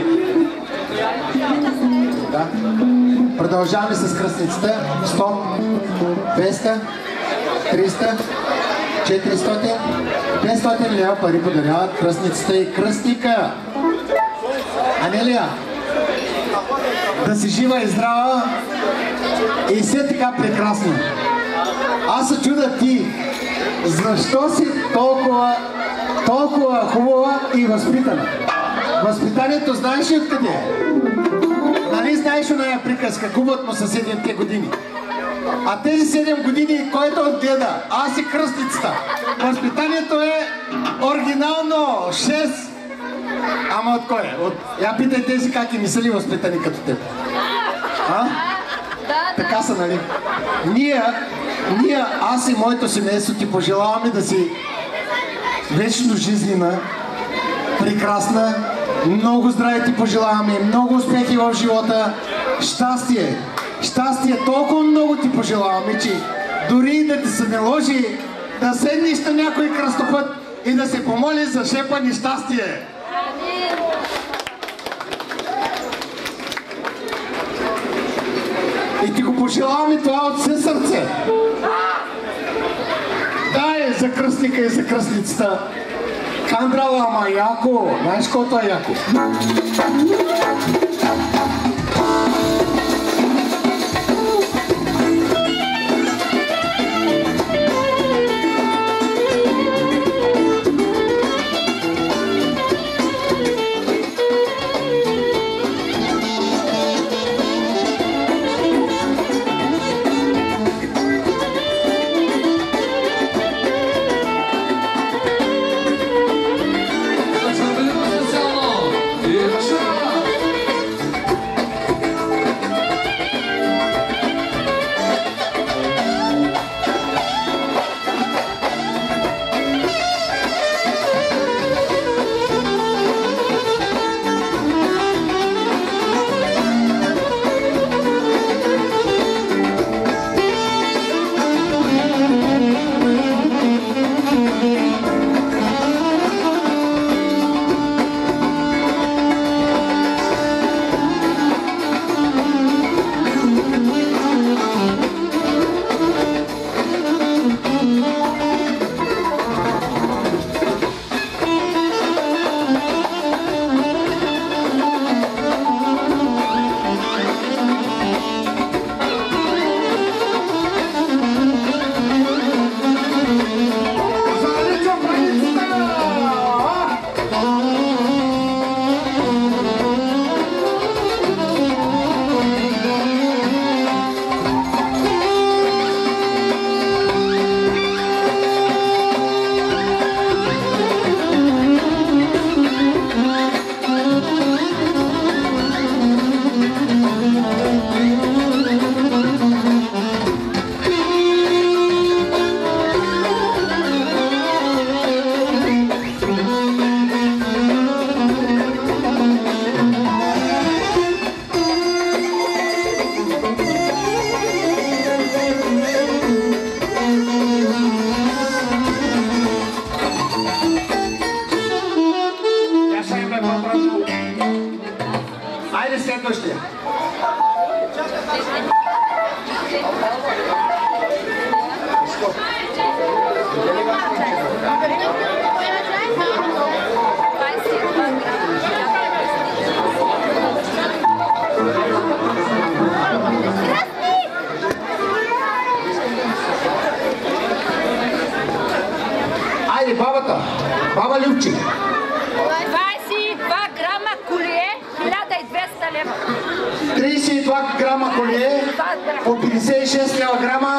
Да. Продължаваме с кръстницата. 100, 200, 300, 400, 500 лева пари подаряват кръстницата и кръстника. Анелия, да си жива и здрава и все така прекрасна. Аз се чудя ти, защо си толкова хубава и възпитана? Възпитанието знаеш ли откъде е? Нали знаеш оная приказка, губят му са 7-те години? А тези 7 години който отгледа? Аз и кръстницата. Възпитанието е оригинално 6. Ама от кой е? Я питай тези как и не са ли възпитани като теб? А? Така са, нали? Ние, аз и моето семейство ти пожелаваме да си вечно жизнена, прекрасна, много здраве ти пожелаваме, много успехи в живота, щастие. Щастие толкова много ти пожелаваме, че дори да ти се наложи да седнеш на някой кръстопът и да се помолиш за шепане щастие. И ти го пожелаваме това от все сърце. Дай за кръстника и за кръстницата. Кандрала, ама яко. Знаеш колко е яко? Айде, бабата. Баба Любчик. 22 грама колие, 1200 лева. 32 грама колие, по 56 лева грама,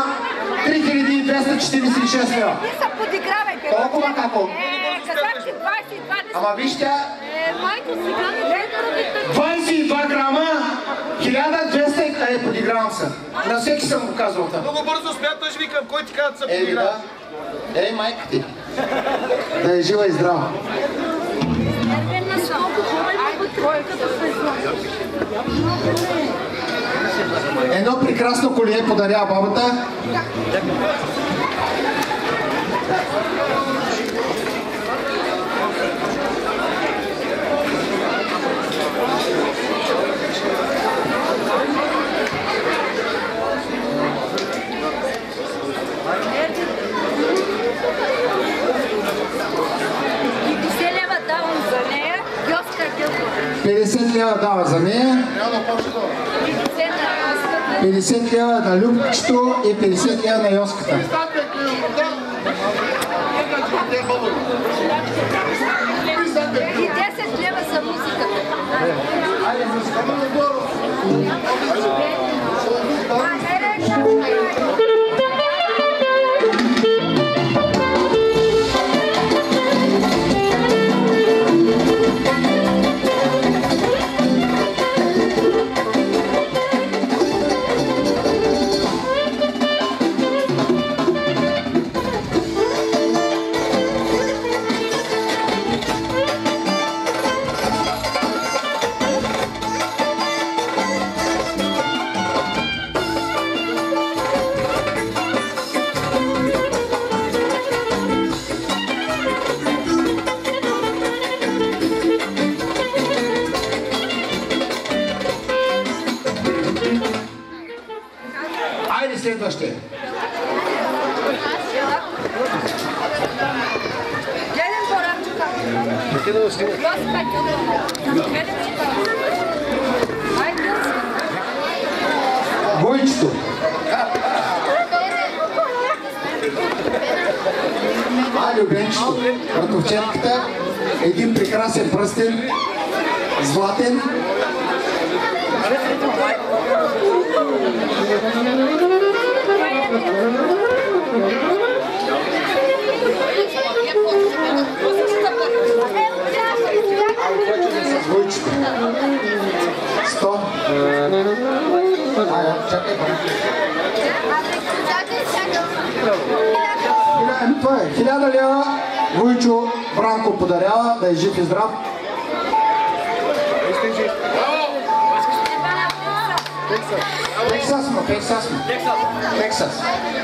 3246 лева. Ти се подигравай, Толкова како? Казах ти 22. Ама вижте, Майко сега не е 22 грама, 1200, подигравам се. На всеки съм го казвал това. Много бързо смяташ, викам, кой ти казва да се Ей, подиграва? да. Ей, майка ти. Да е жива и здрава. Едно прекрасно колие подарява бабата. давам за нея, Йоска Гилкова. 50 лева дава за нея, 50 лева на Любчето и 50 лева на Йоската. И 10 лева за музиката. Айде следващия. Гледам Боранчука. Йоска Гилкова. Гледам Чука. Айде. Войчето. А, Любенчето. Братовчетката. Един прекрасен пръстен. Златен. Войчето. 100. Чакай, това е 1000 лева. Войчо Бранко подарява, да е жив и здрав. Тексас му, Тексас му. Тексас.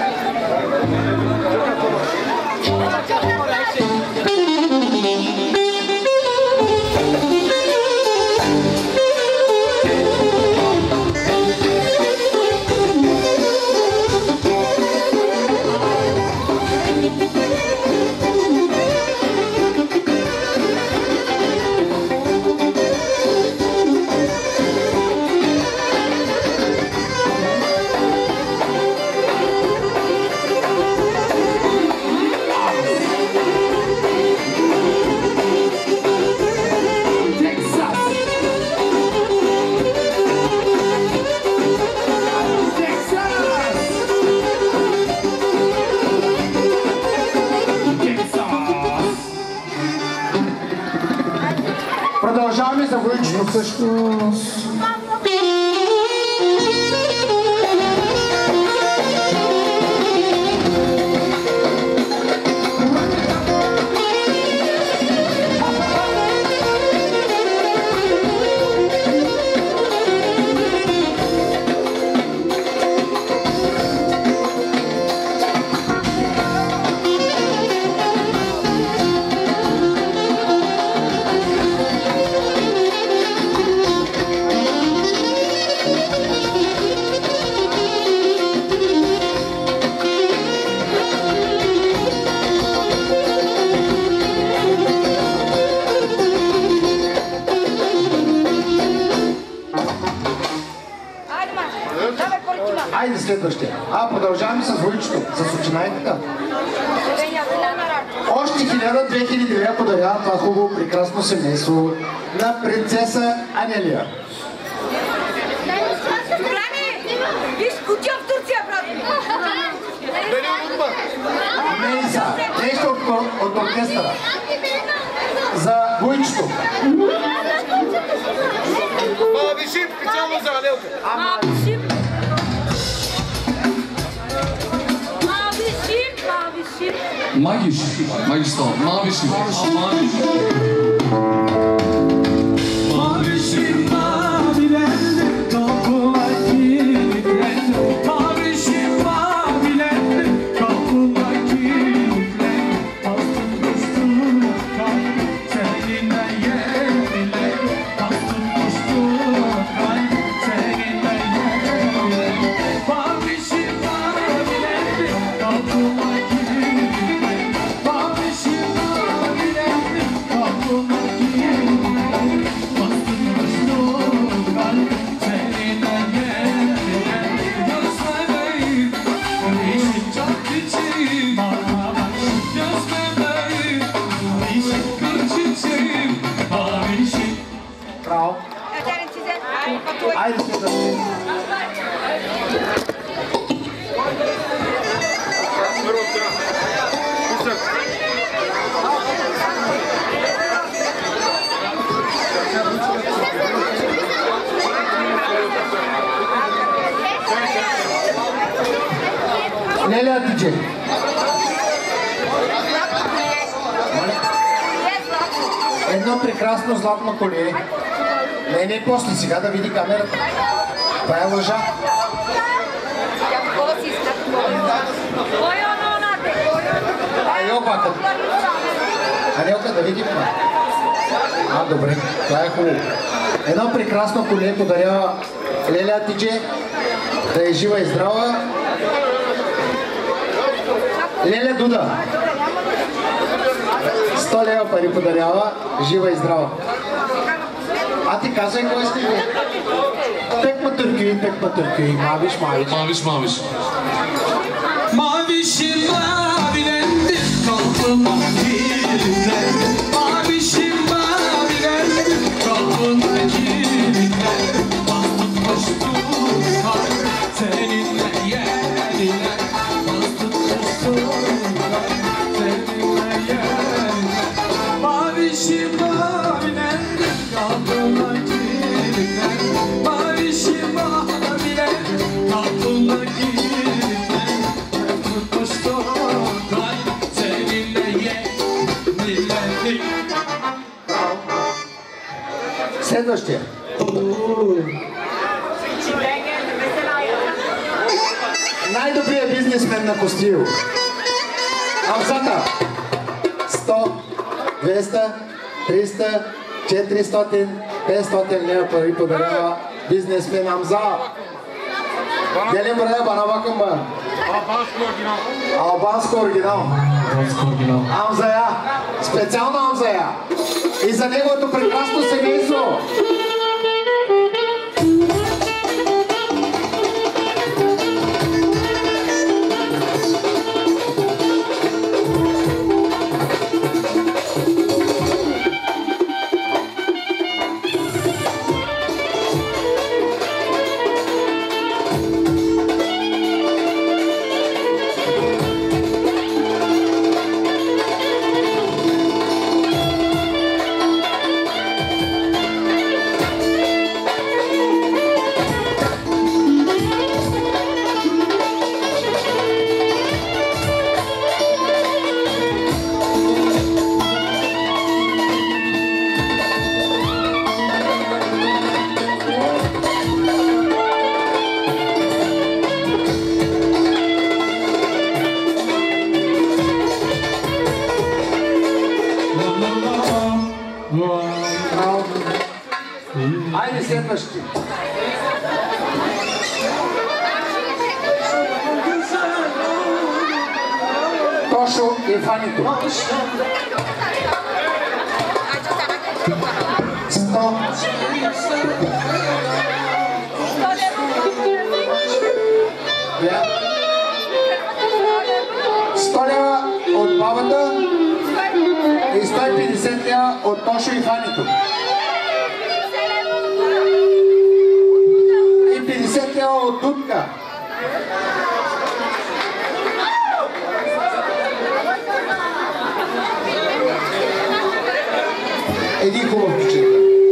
Продължаваме за Войчето също. следващия. Продължаваме с Войчето, с очинайката. Още 1000-2000 лева подарява това хубаво, прекрасно семейство на принцеса Анелия. Виж, кутия в Турция, брат! Мейса, нещо от оркестъра. За Войчето. Вишим, специално за Анелка. Магиш стал, мавиши. Mavişim mavilendi, kapılar kilitlendi. Mavişim mavilendi, kapılar kilitlendi. Bastım koştum kalp seninle yerle. Bastım koştum kalp seninle yerle. Mavişim mavilendi, kapılar kilitlendi. Mavişim mavilendi, kapılar kilitlendi. Право. Айде се да се. Леля Диджей. Едно прекрасно златно коле. Не, после сега да види камерата. Това е лъжа. Анелка, да видим. Добре, това е хубаво. Едно прекрасно коле подарява Леля Диджей. Да е жива и здрава. Леля Дуда. 100 лева пари подарява, жива и здрава. Ти казай кой сте ви? Пек матърки, мавиш. Мавиш. Mavişim mavilendi, kapıma kilitlendi. Mavişim mavilendi, kapıma kilitlendi. Bastım koştum kalp seninle yerine. Bastım koştum kalp seninle yerine. Mavişim mavilendi, kapıma kilitlendi. Mavişim mavilendi, kapıma kilitlendi. Следващия. Най-добрият бизнесмен на Костиево. Амзата. 100, 200, 300, 400, 500 лева пари подарява бизнесмен Амза. Gelin buraya bana bakın bana. Albansko оригинал. Амзая. Специално Амзая. И за неговото прекрасно семейство. Айде следващи. Тошо и Фанито. 100. 100 лева от бабата и 150 лева от Тошо и Фанито. И 50 лева от Дудка. Един хубав човек.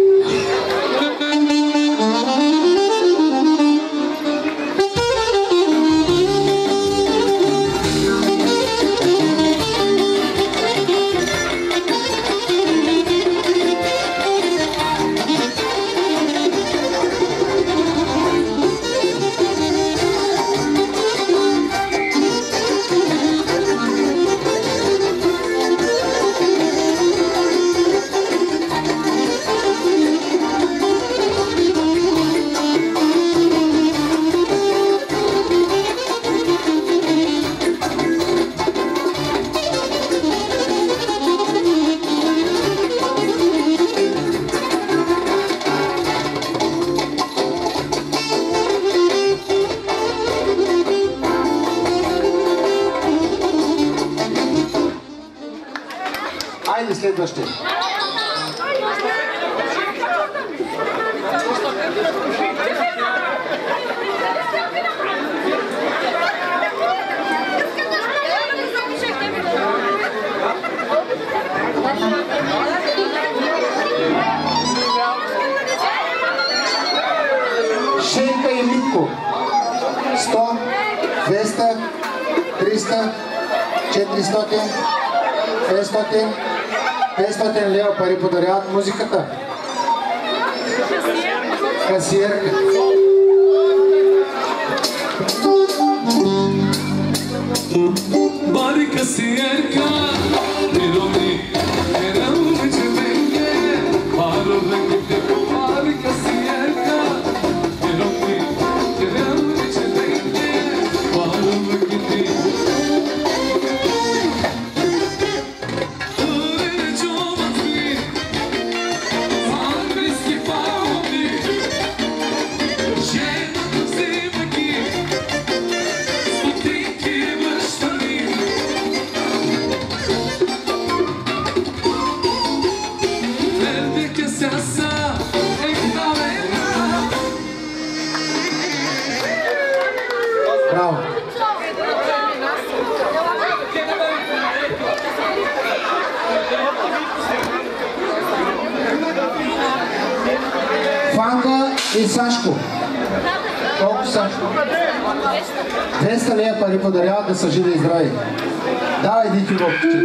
Айде следващия. Шейка и Митко. 100, 200, 300, 400, 500, 500 лева пари подаряват музиката. Касиерка. Bari kasiyerka, dironi, eram mujhe benge, baro rangte, bari kasiyerka, dironi, eram mujhe benge, baro rangte. Ture jo matri, sangriski paudi, jena zimki, sputiki vrštani. Браво. Фанга и Сашко. Колко Сашко? 200 лева пари подаряват да са живи и здрави. Давай, дити лопче.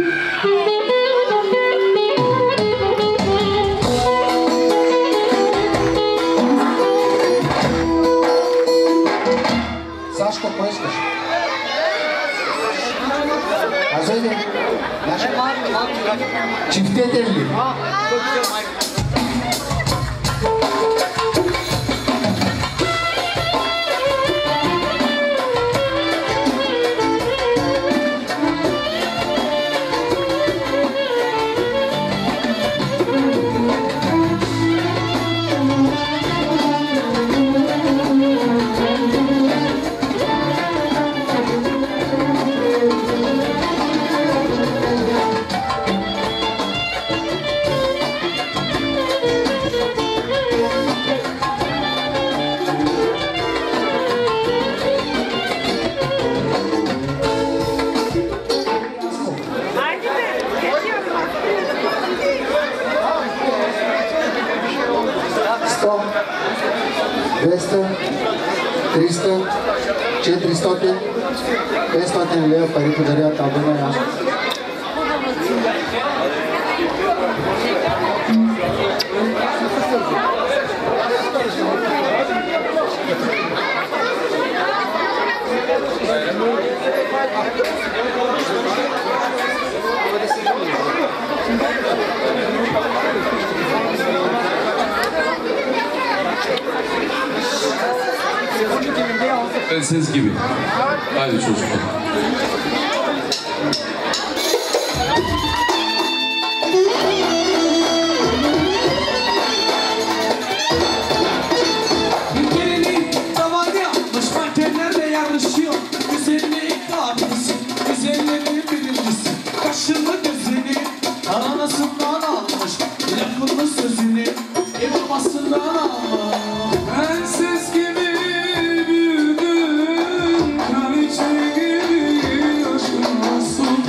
Сашко, кой искаш? А зайде? Чифтете ли? Лева пари подаряват албума и аз. Siz gibi. Haydi çocuklar. Gelini davada yapmış, mankenlerle yarışıyor. anasından almış, lafının sözünü babasından almış. Prenses gibi büyüdün, kraliçe gibi aşkın olsun.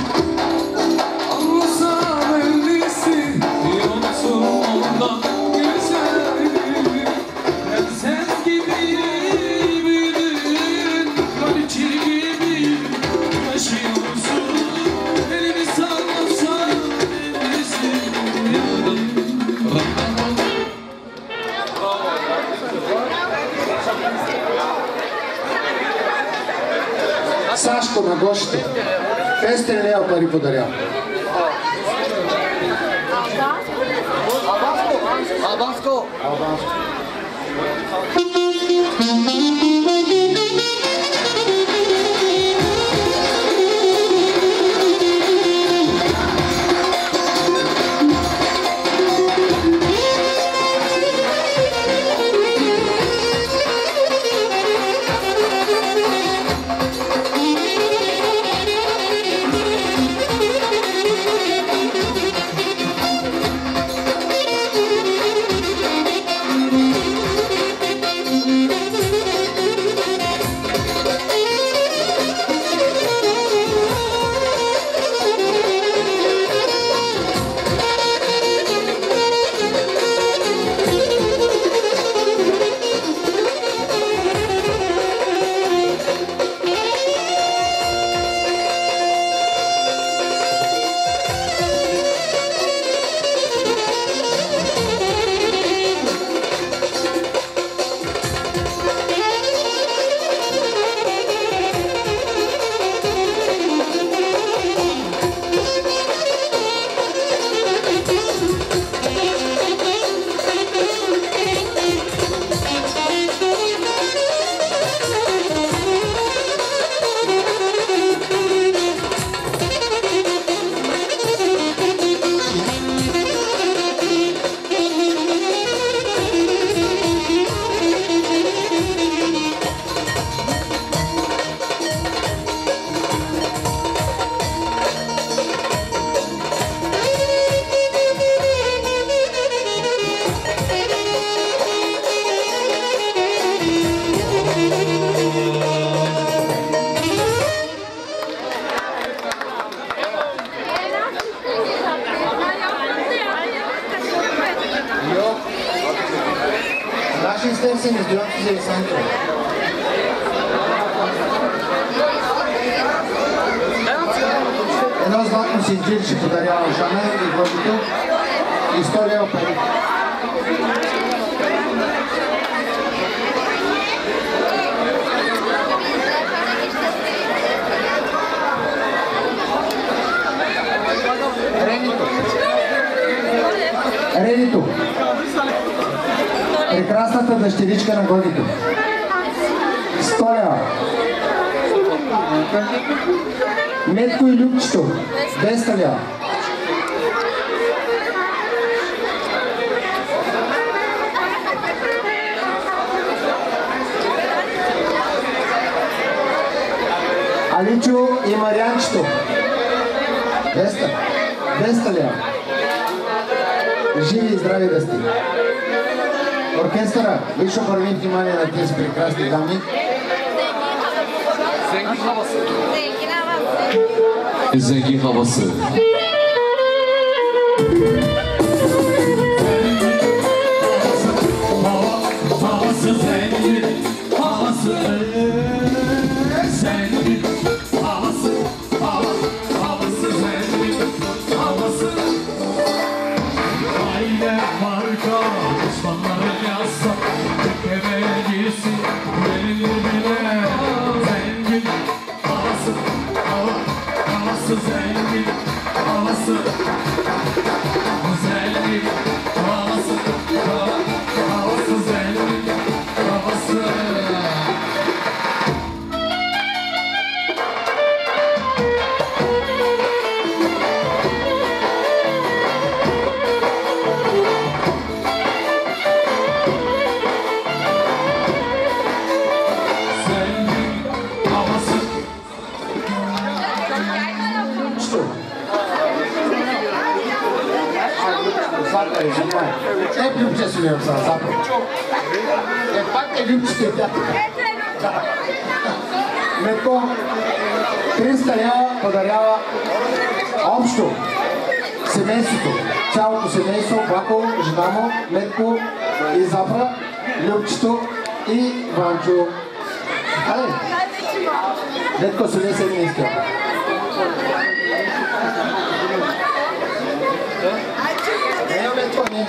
Anlasam ellisi, yoksun ondan güzelliği. Prenses gibi büyüdün, kraliçe gibi yaşıyorsun. Elimi sallasan ellesin yandım. Сашко на гостите. 500 лева пари подарява. Албанско! Даже isterseniz diyorum size sanki. Едно златно синджирче подарява жена и владито и 100 лева пари. Редито. Прекрасната дъщеричка на Гогито. 100 лева. Метко и Любчето. 200 лева. Аличо и Марианчето. 200 лева. Живи и здрави да сте. Оркестъра, виж обърни внимание на тези прекрасни дами. Zengi havası. Havası zengin, havası zengin, havası zengin, havası. Aile marka, düşmanları yazsa, eve girsin, verilir bile. Zengin, havası zengin, havası zengin, havası zengin, havası. Чакай, внимай. Любче свирям сега, запад. Пак Любче тя. Метко 300 лева подарява общо семейството, цялото семейство, Бако, жена му, Метко и Запра, Любчето и Ванчо. Хайде! Метко се не семейства. Ео, Метко, не.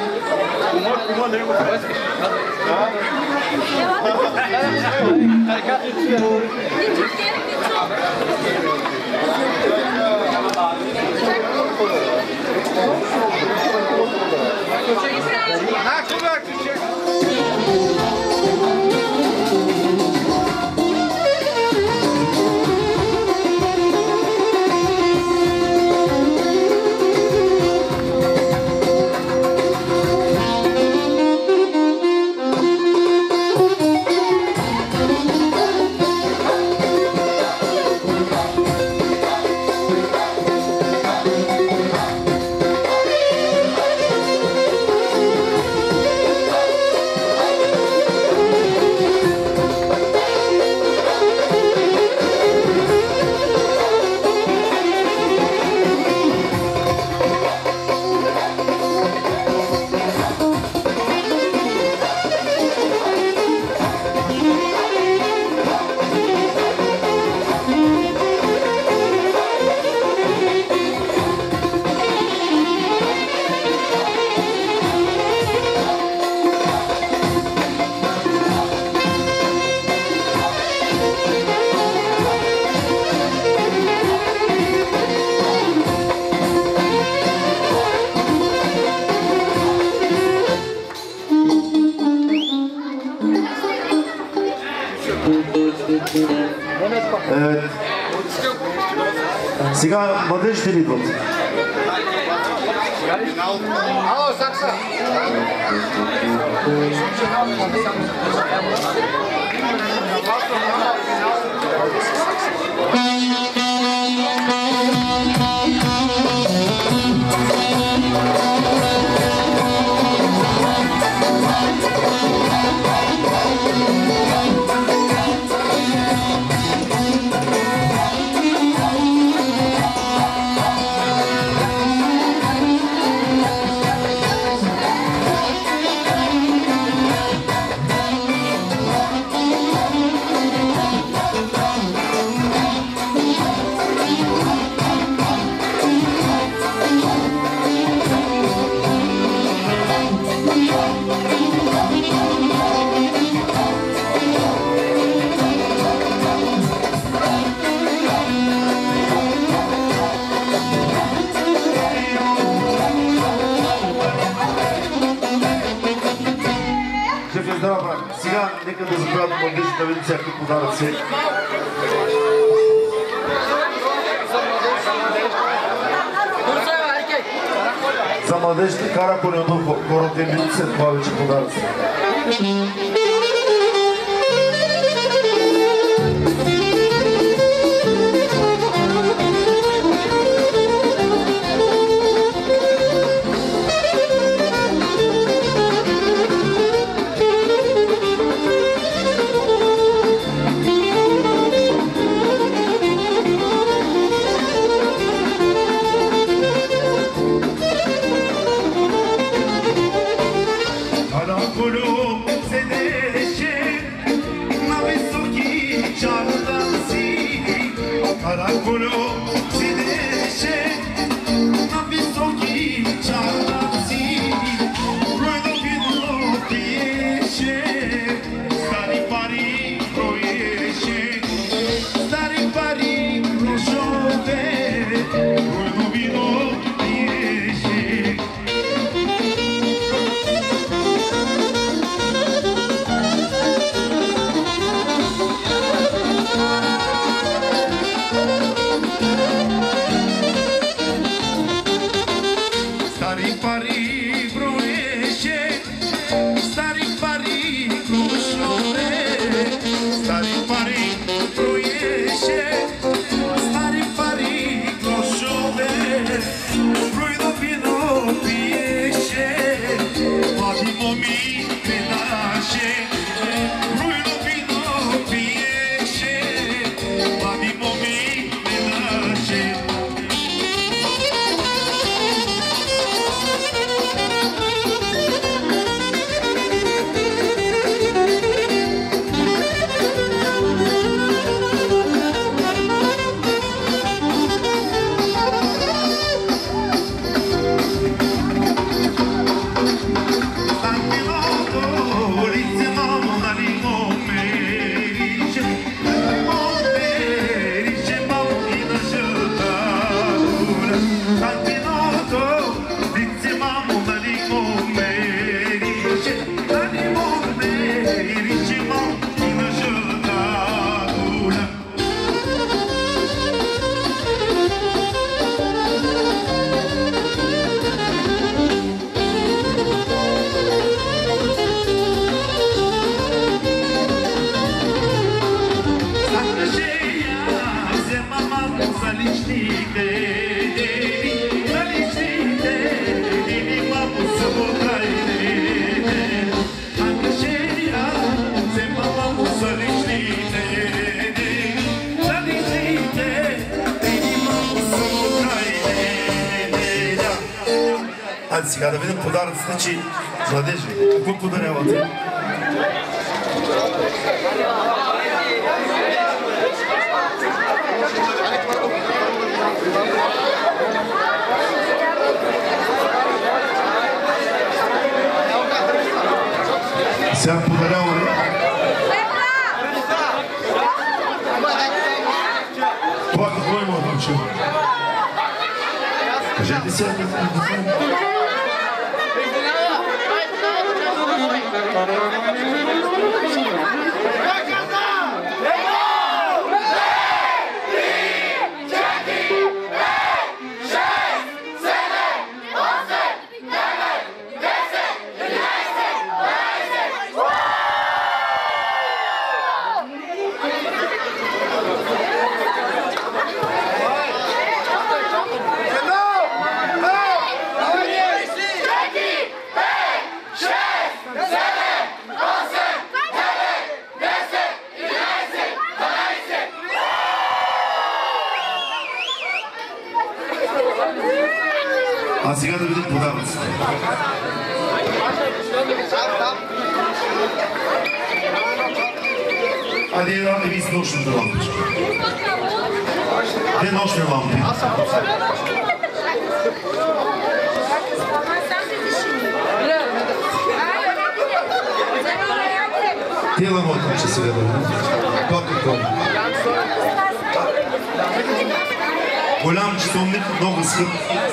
Сега младежите ли идват? Ало, Сакса! Сега нека да забравят младежите да видят всякакви подаръци. За младежите кара колено хората им видят след това вече подаръци. Ana kulum seni Сега да видим подаръците, че младежи, какво подарявате? Сега подаряваме. Това какво има да учи? Кажете сега. А сега да видим подаръците. Айде да ви с нощната лампичка. Две нощни лампи. Тия лампи ще сега да видим. Какво? Голям часовник, много скъп.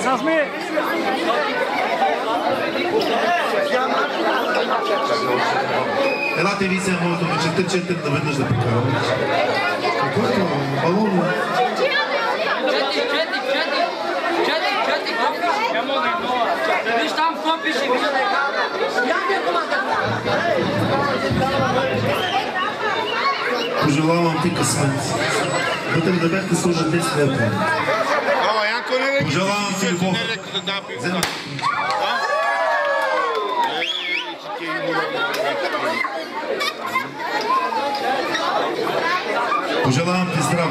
Елате ви се, моето момичета, четем наведнъж да покараме. Какво е това? Балон? Чети. Виж там какво пише. Пожелавам ти късмет. Вътре да бяхте служа 10 лета. Пожелавам ти любов. Пожелавам ти здраве.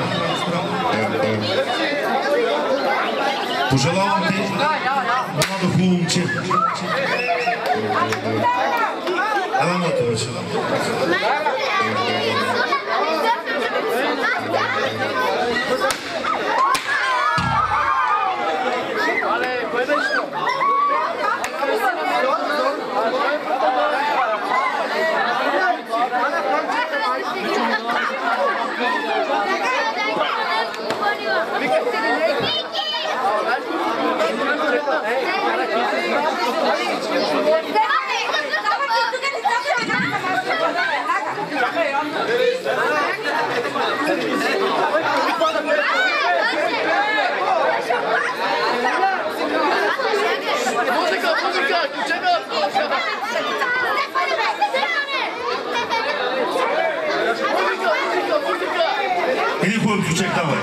Пожелавам ти младо хубаво момче. Ела моето момче. Един хубав ключек давай.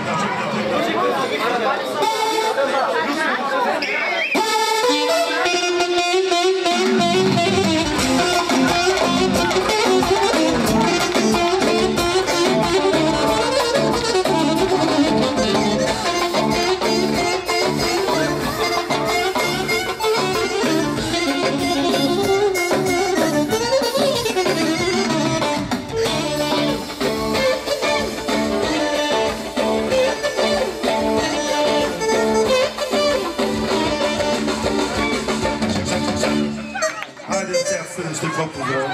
го поздравя.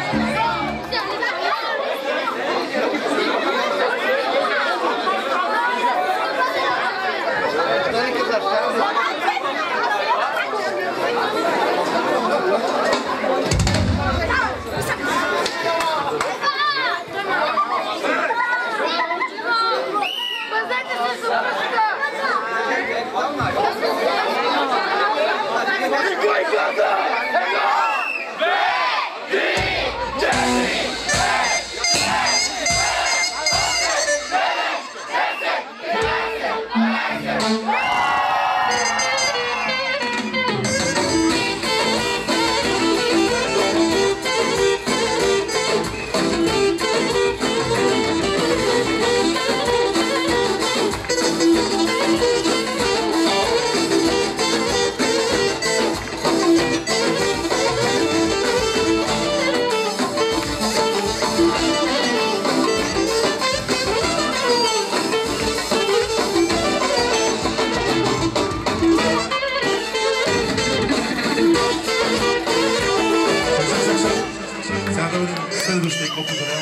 Следващия го поздравя.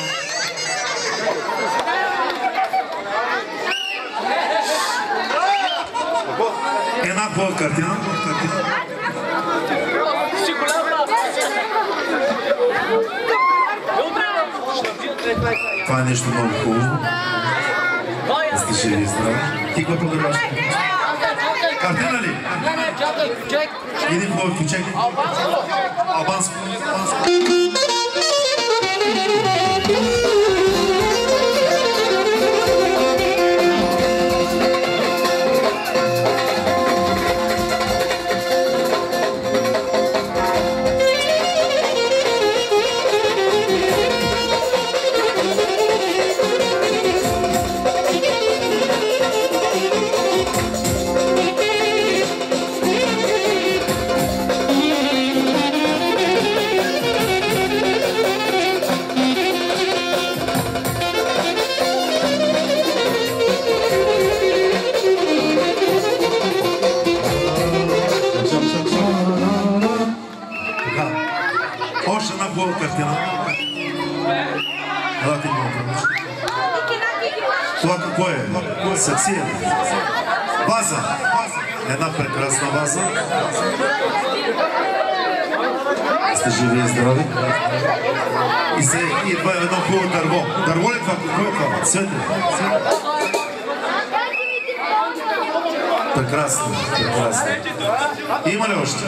Една хубава картина. Това е нещо много хубаво. Сте живи и здрави. Ти какво поздравяш? Картина ли? Един хубав кючек. Албанско. Още една хубава картина. Това какво е? Саксия. Ваза. Една прекрасна ваза. Сте живи и здрави. И се идва едно хубаво дърво. Дърво ли това? Какво е това? Цвете. Прекрасно. Има ли още?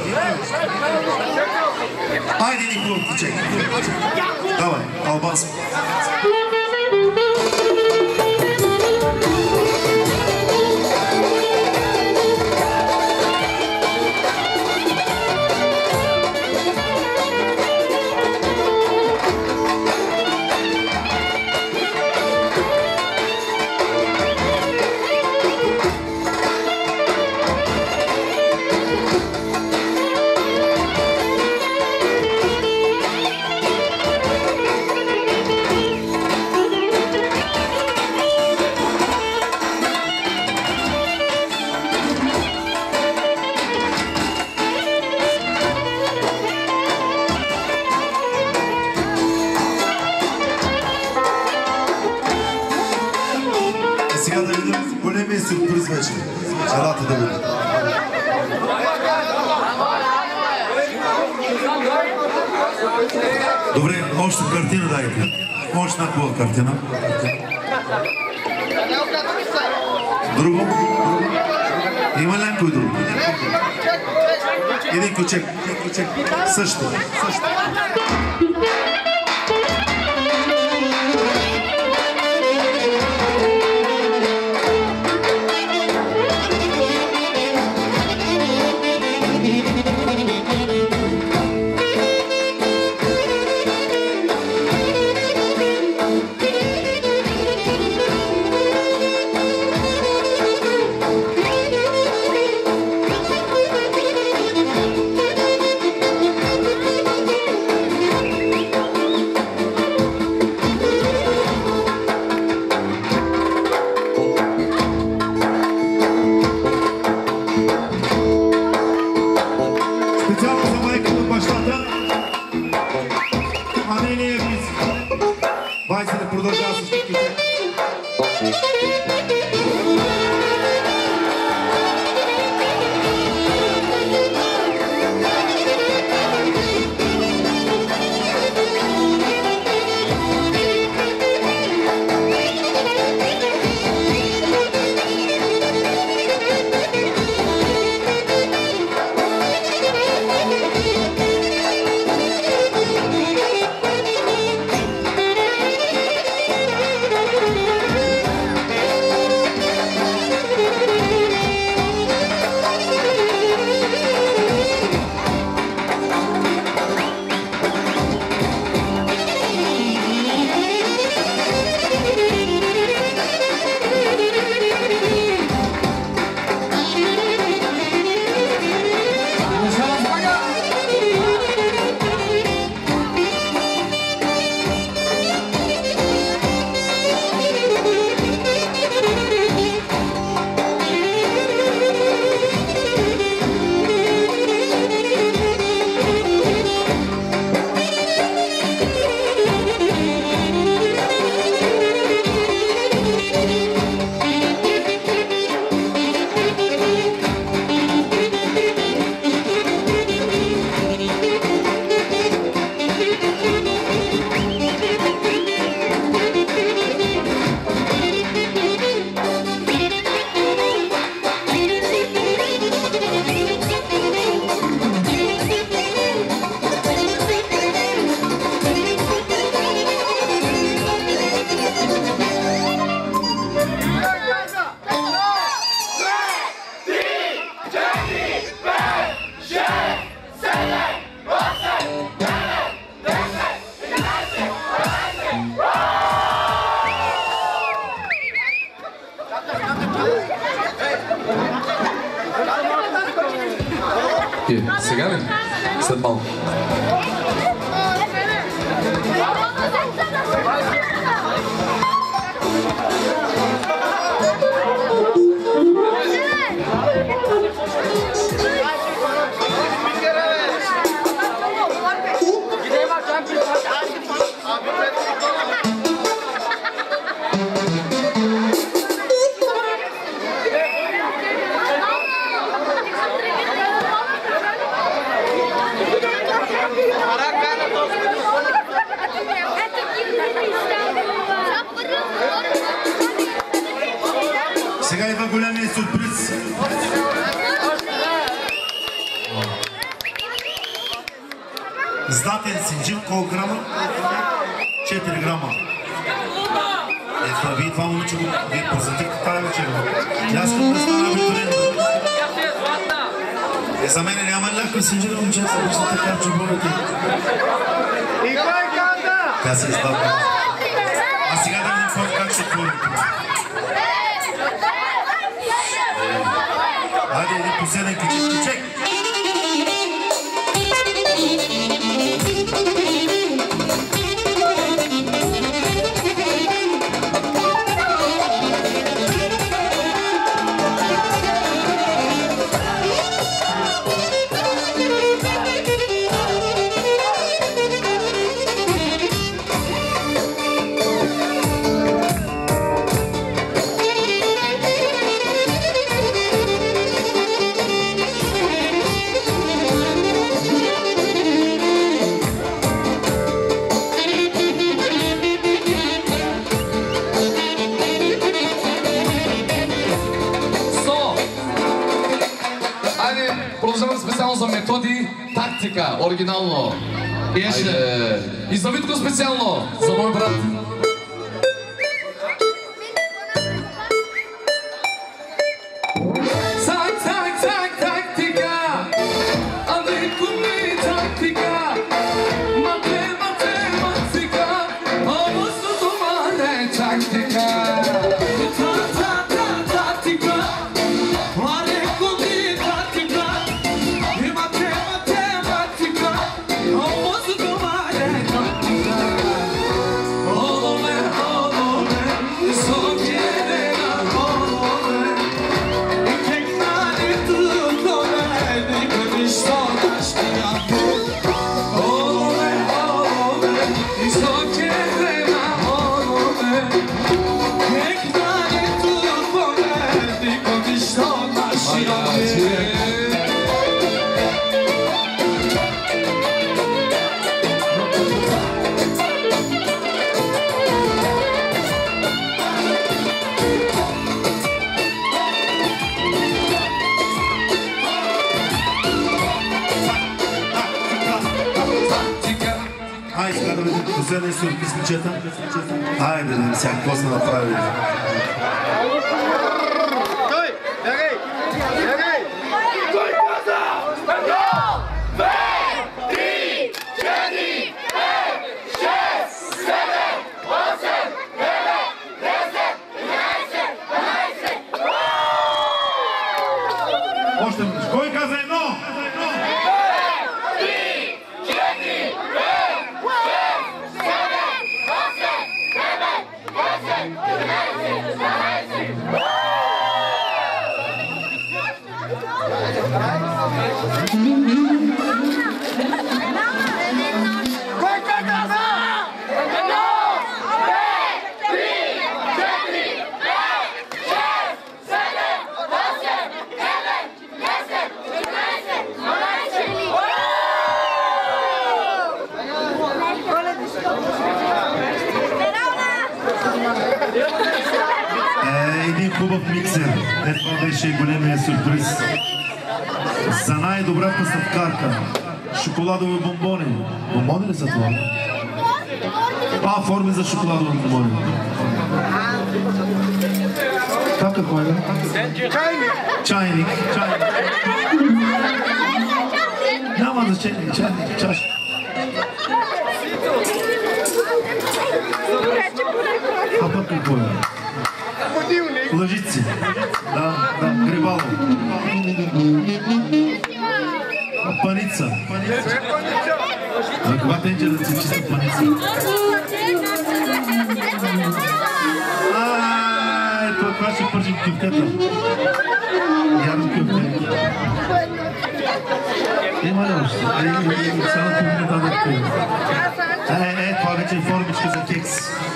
Айде ни хубав кучек. Давай, албанско. Сега да видим големия сюрприз вече. Елате да видим. Добре, още картина дайте. Още една хубава картина. Друго? Има ли някой друг? Един кучек. Също. Сега ли? След малко. Сега идва големия сюрприз. Златен синджил, колко грама? 4 грама. Ето, вие това момиче, вие посетихте тази вечер. Аз като да стана абитуриент. За мен няма ляко синджил, момчета, вижте така чубовете. И кой каза? Тя се издава. А сега да видим как ще творим. Хайде, един последен кичички чек. За методи, тактика, оригинално. И за Витко специално, за мой брат. Тактика, а Витко ми тактика, математика, а мъжното мане тактика. Последния сюрприз, момчета. Айде, да видим сега какво сме направили. Той! Бягай! Бягай! Той каза! 1, 2, 3, 4, 5, 6, 7, 8, 9, 10, 11, 12. Още веднъж. Кой каза едно? 3, 4, Един хубав миксер. Това беше големия сюрприз. За най-добрата съвкарка. Шоколадови бомбони. Бомбони ли са това? Форми за шоколадови бомбони. Това какво е? Чайник. Няма значение. Чайник. Чаша. А пък какво е? Лъжици. Да, грибало. Паница. Каква тенчера си чиста паница? Това ще пържим кювката. Ядо кювката. Има ли още? Само ти ми дадат кювката. Това вече е формичка за кекс.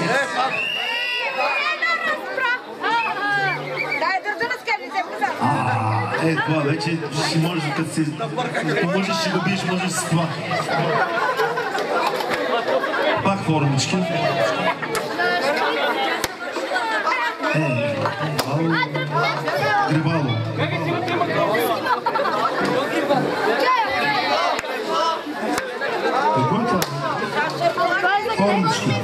Това вече ще можеш, като си... Ако можеш, ще го биеш, можеш с това. Пак формички. Грибало. Какво е това? Формички.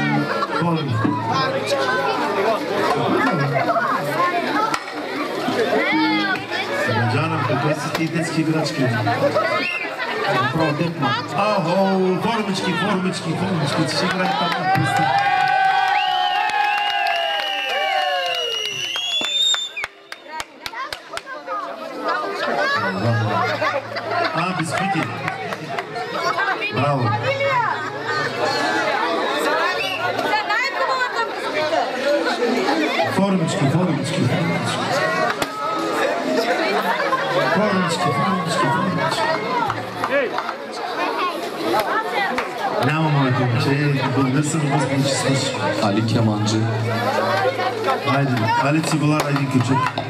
Джана, какви са ти детски играчки? Направо депма. Формички. Ще играе там на пусти. Бисквити. Браво. Формички. Няма моето момче, благодаря съм на възможно, че свърши. Али Кеманджи. Хайде, Али Цибалар, един кючек.